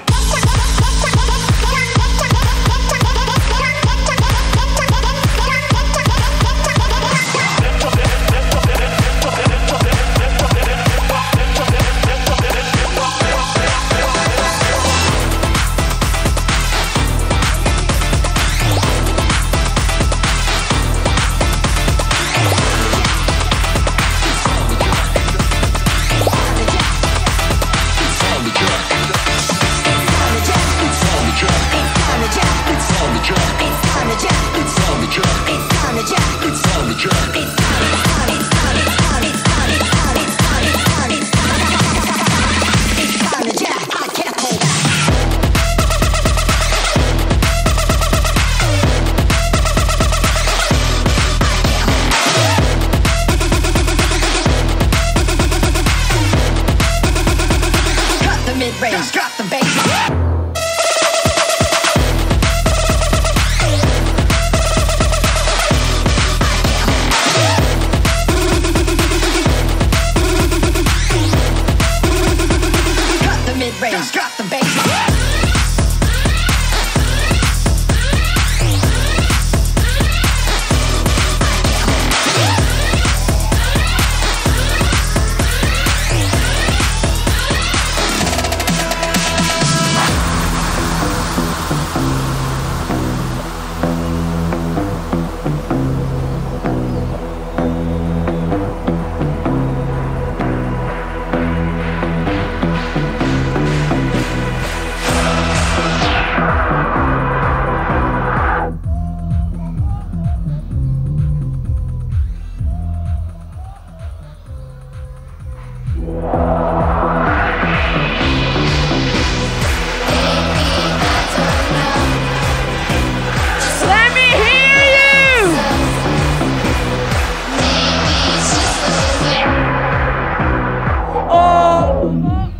Let me hear you! Oh!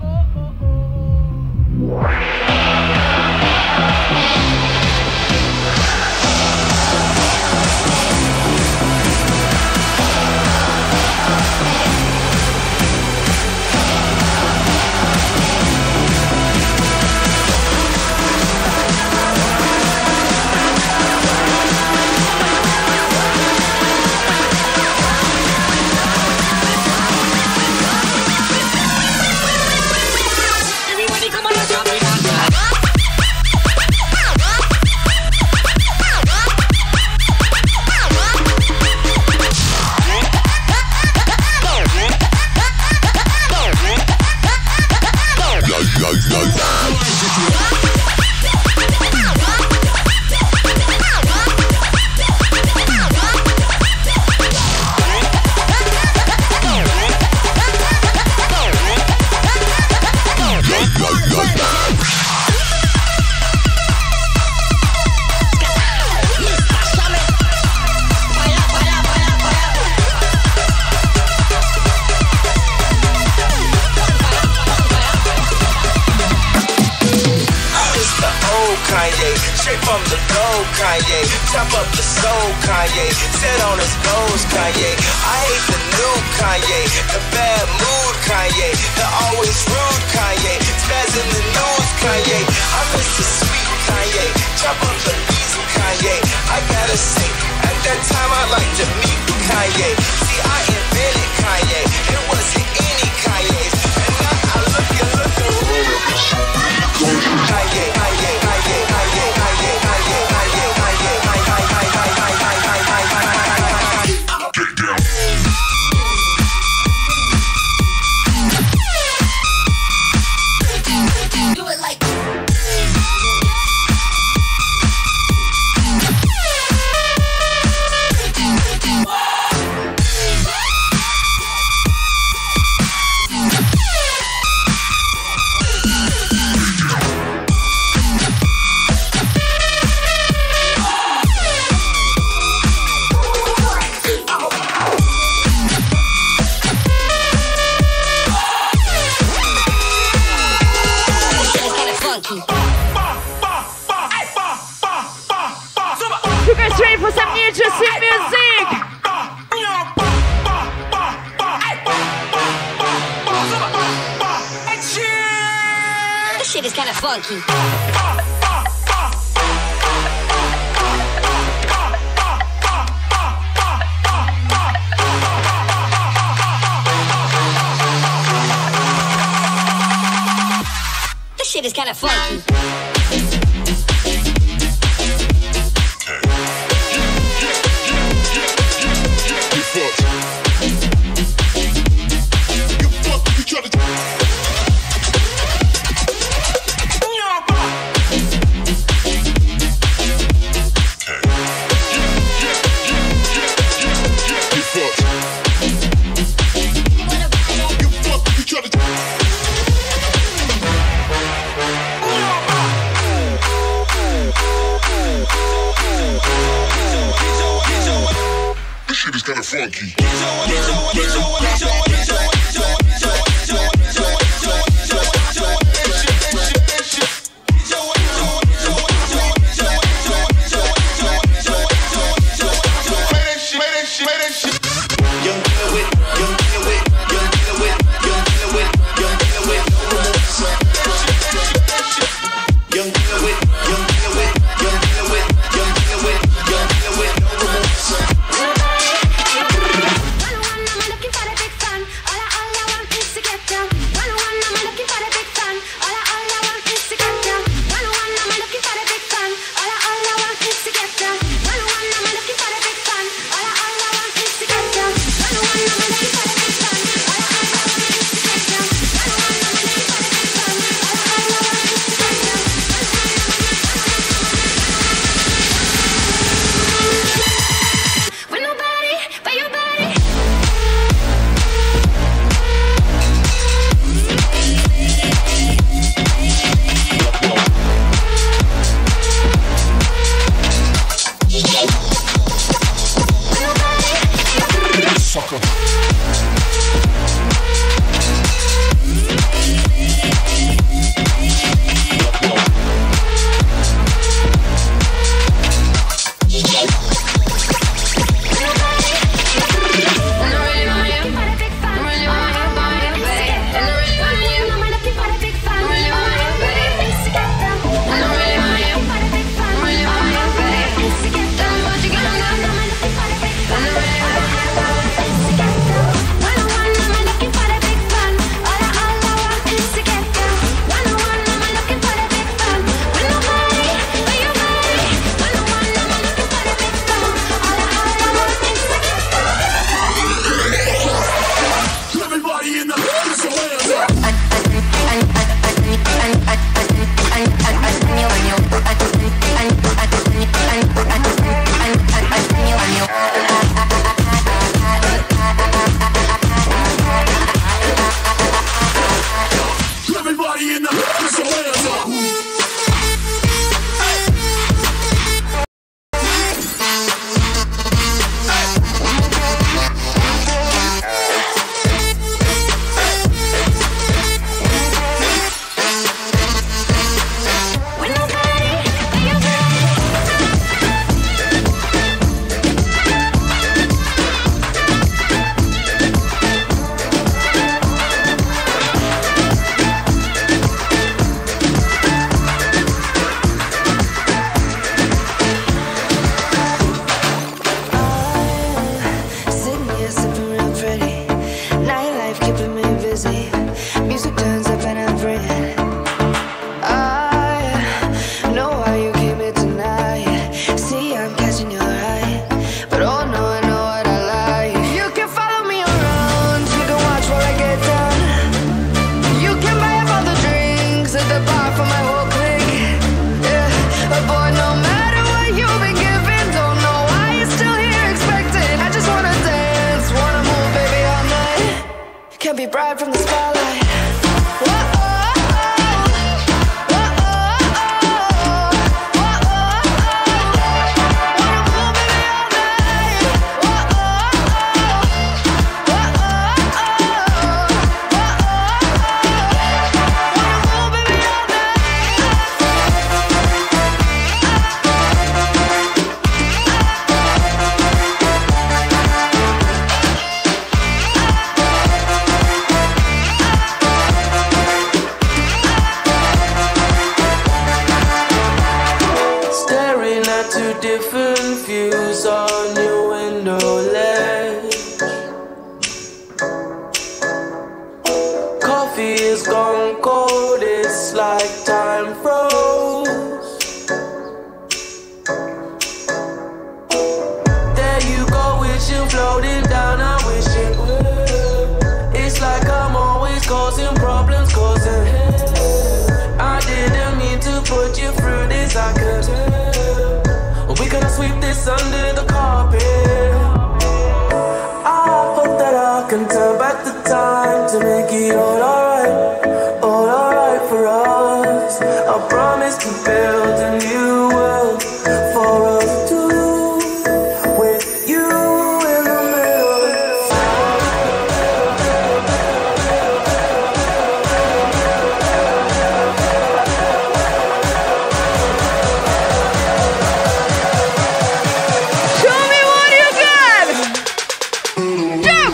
Kanye. Chop up the soul, Kanye. Set on his goals, Kanye. I hate the new Kanye. The bad mood, Kanye. The always rude Kanye. Spaz in the news, Kanye. I miss the sweet Kanye. chop up the beats with Kanye. I gotta say, at that time I liked to meet Kanye. See, I invented Kanye. It wasn't any Kanye's. And now I look and look around. Kanye, Kanye, Kanye, Kanye, Kanye, Kanye, Kanye, Kanye, Kanye, Kanye, Kanye, Kanye, do it like You guys ready for some new juicy music? This shit is kind of funky. This shit is kind of funky. This shit is kind of funky. different views on your window ledge. Coffee is gone cold, it's like time froze. There you go, wishing floating down, I wish it would. It's like I'm always causing problems, causing I didn't mean to put you through this, I could tell. We gonna sweep this under the carpet. I hope that I can turn back the time to make it all alright, all alright for us. I promise to build a new world for us two, with you in the middle. Show me what you got! Jump!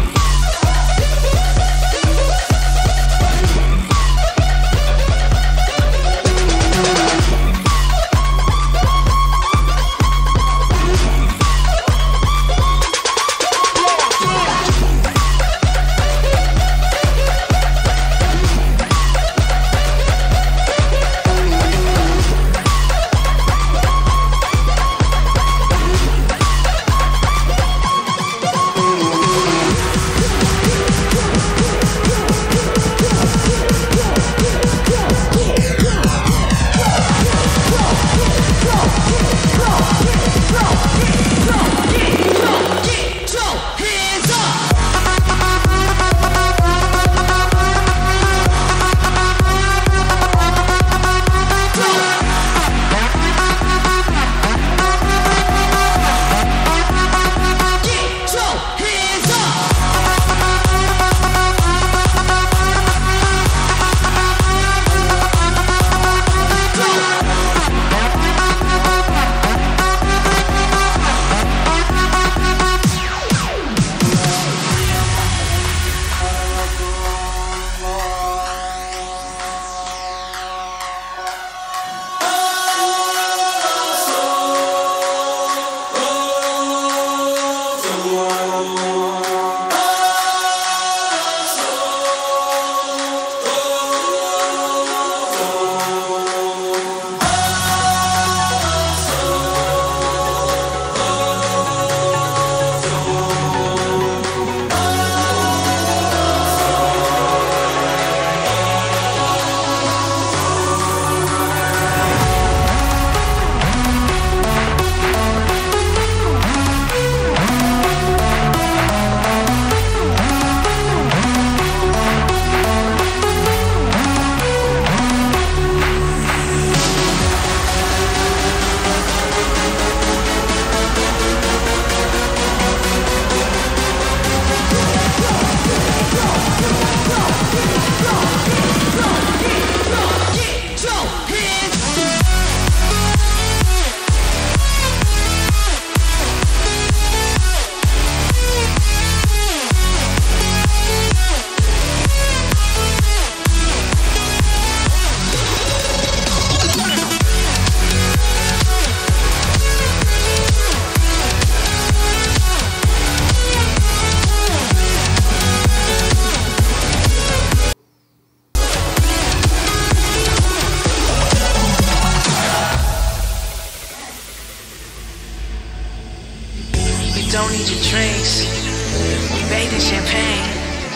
Don't need your drinks. We bathe in champagne.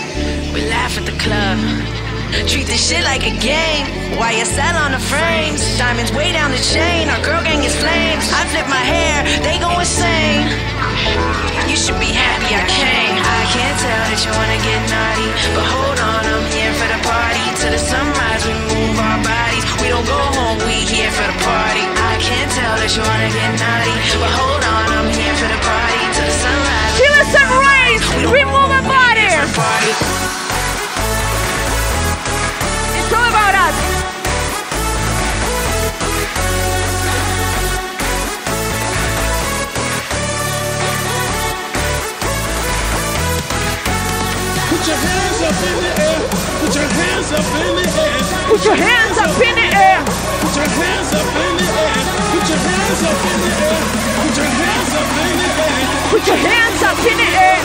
We laugh at the club. Treat this shit like a game. Y S L on the frames. Diamonds way down the chain. Our girl gang is flames. I flip my hair, they go insane. You should be happy I came. I can't tell that you wanna get naughty, but hold on, I'm here for the party. Till the sunrise, we move our bodies. We don't go home, we here for the party. I can't tell that you wanna get naughty, but hold on, I'm here for the party. Till the sunrise, till the sunrise, we move our bodies. It's all about us. Put your hands up in the air. Put your hands up in the air. Put your hands up in the air. Put your hands up in the air. Put your hands up in the air. Put your hands up in the air. Put your hands up in the air.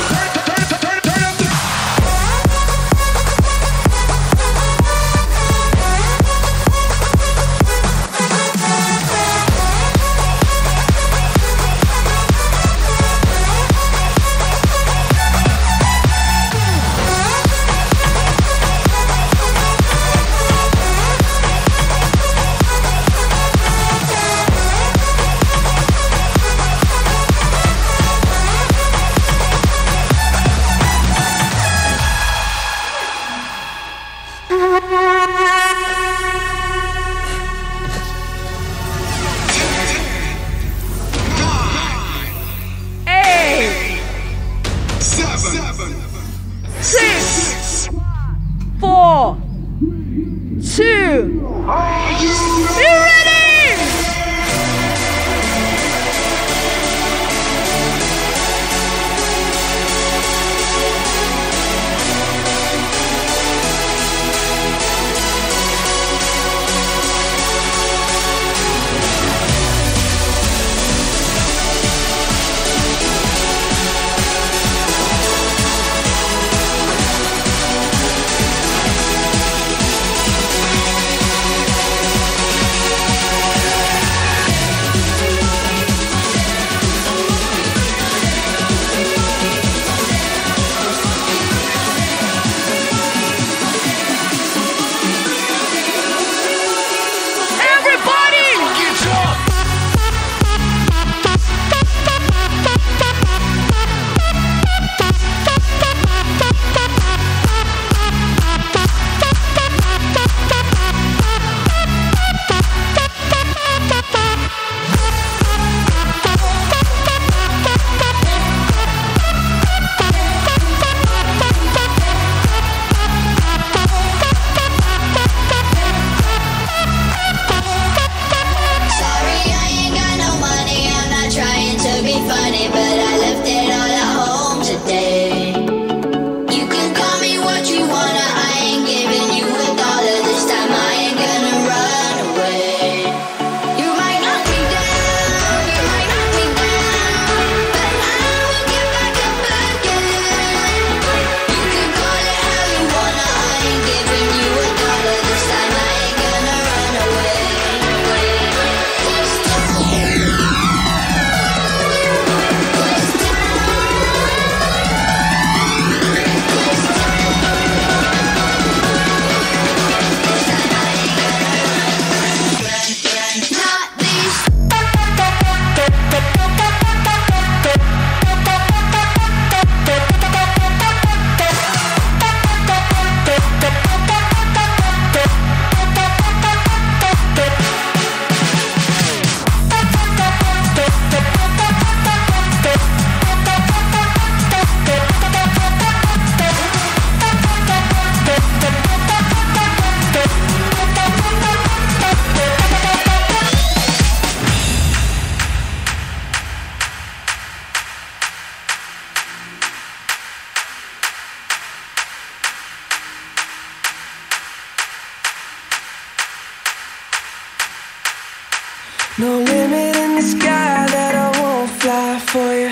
No limit in the sky that I won't fly for you.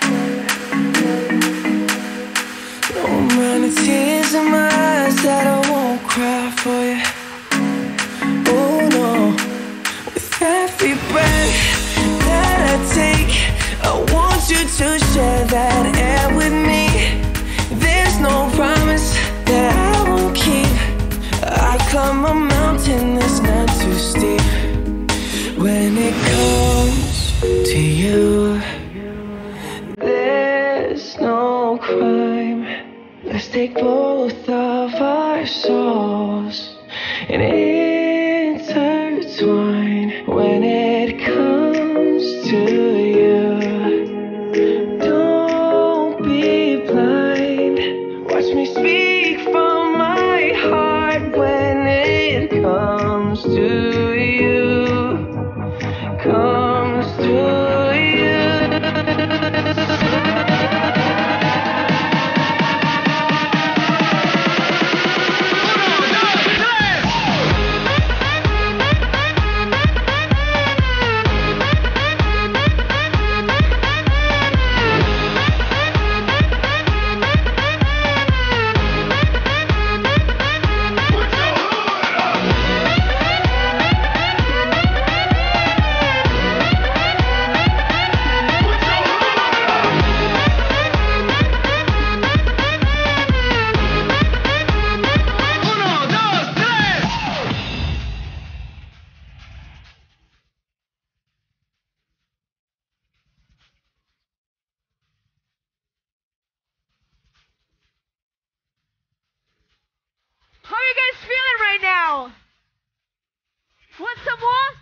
No amount of tears in my eyes that I won't cry for you. Oh no, with every breath that I take, I want you to share that air with me. There's no promise that I won't keep. I climb a mountain that's not too steep. When it comes to you, there's no crime. Let's take both of our souls and intertwine. When it comes to you, don't be blind. Watch me speak from my heart. When it comes to you, comes to you. Uno, dos, tres. right now. Want some more?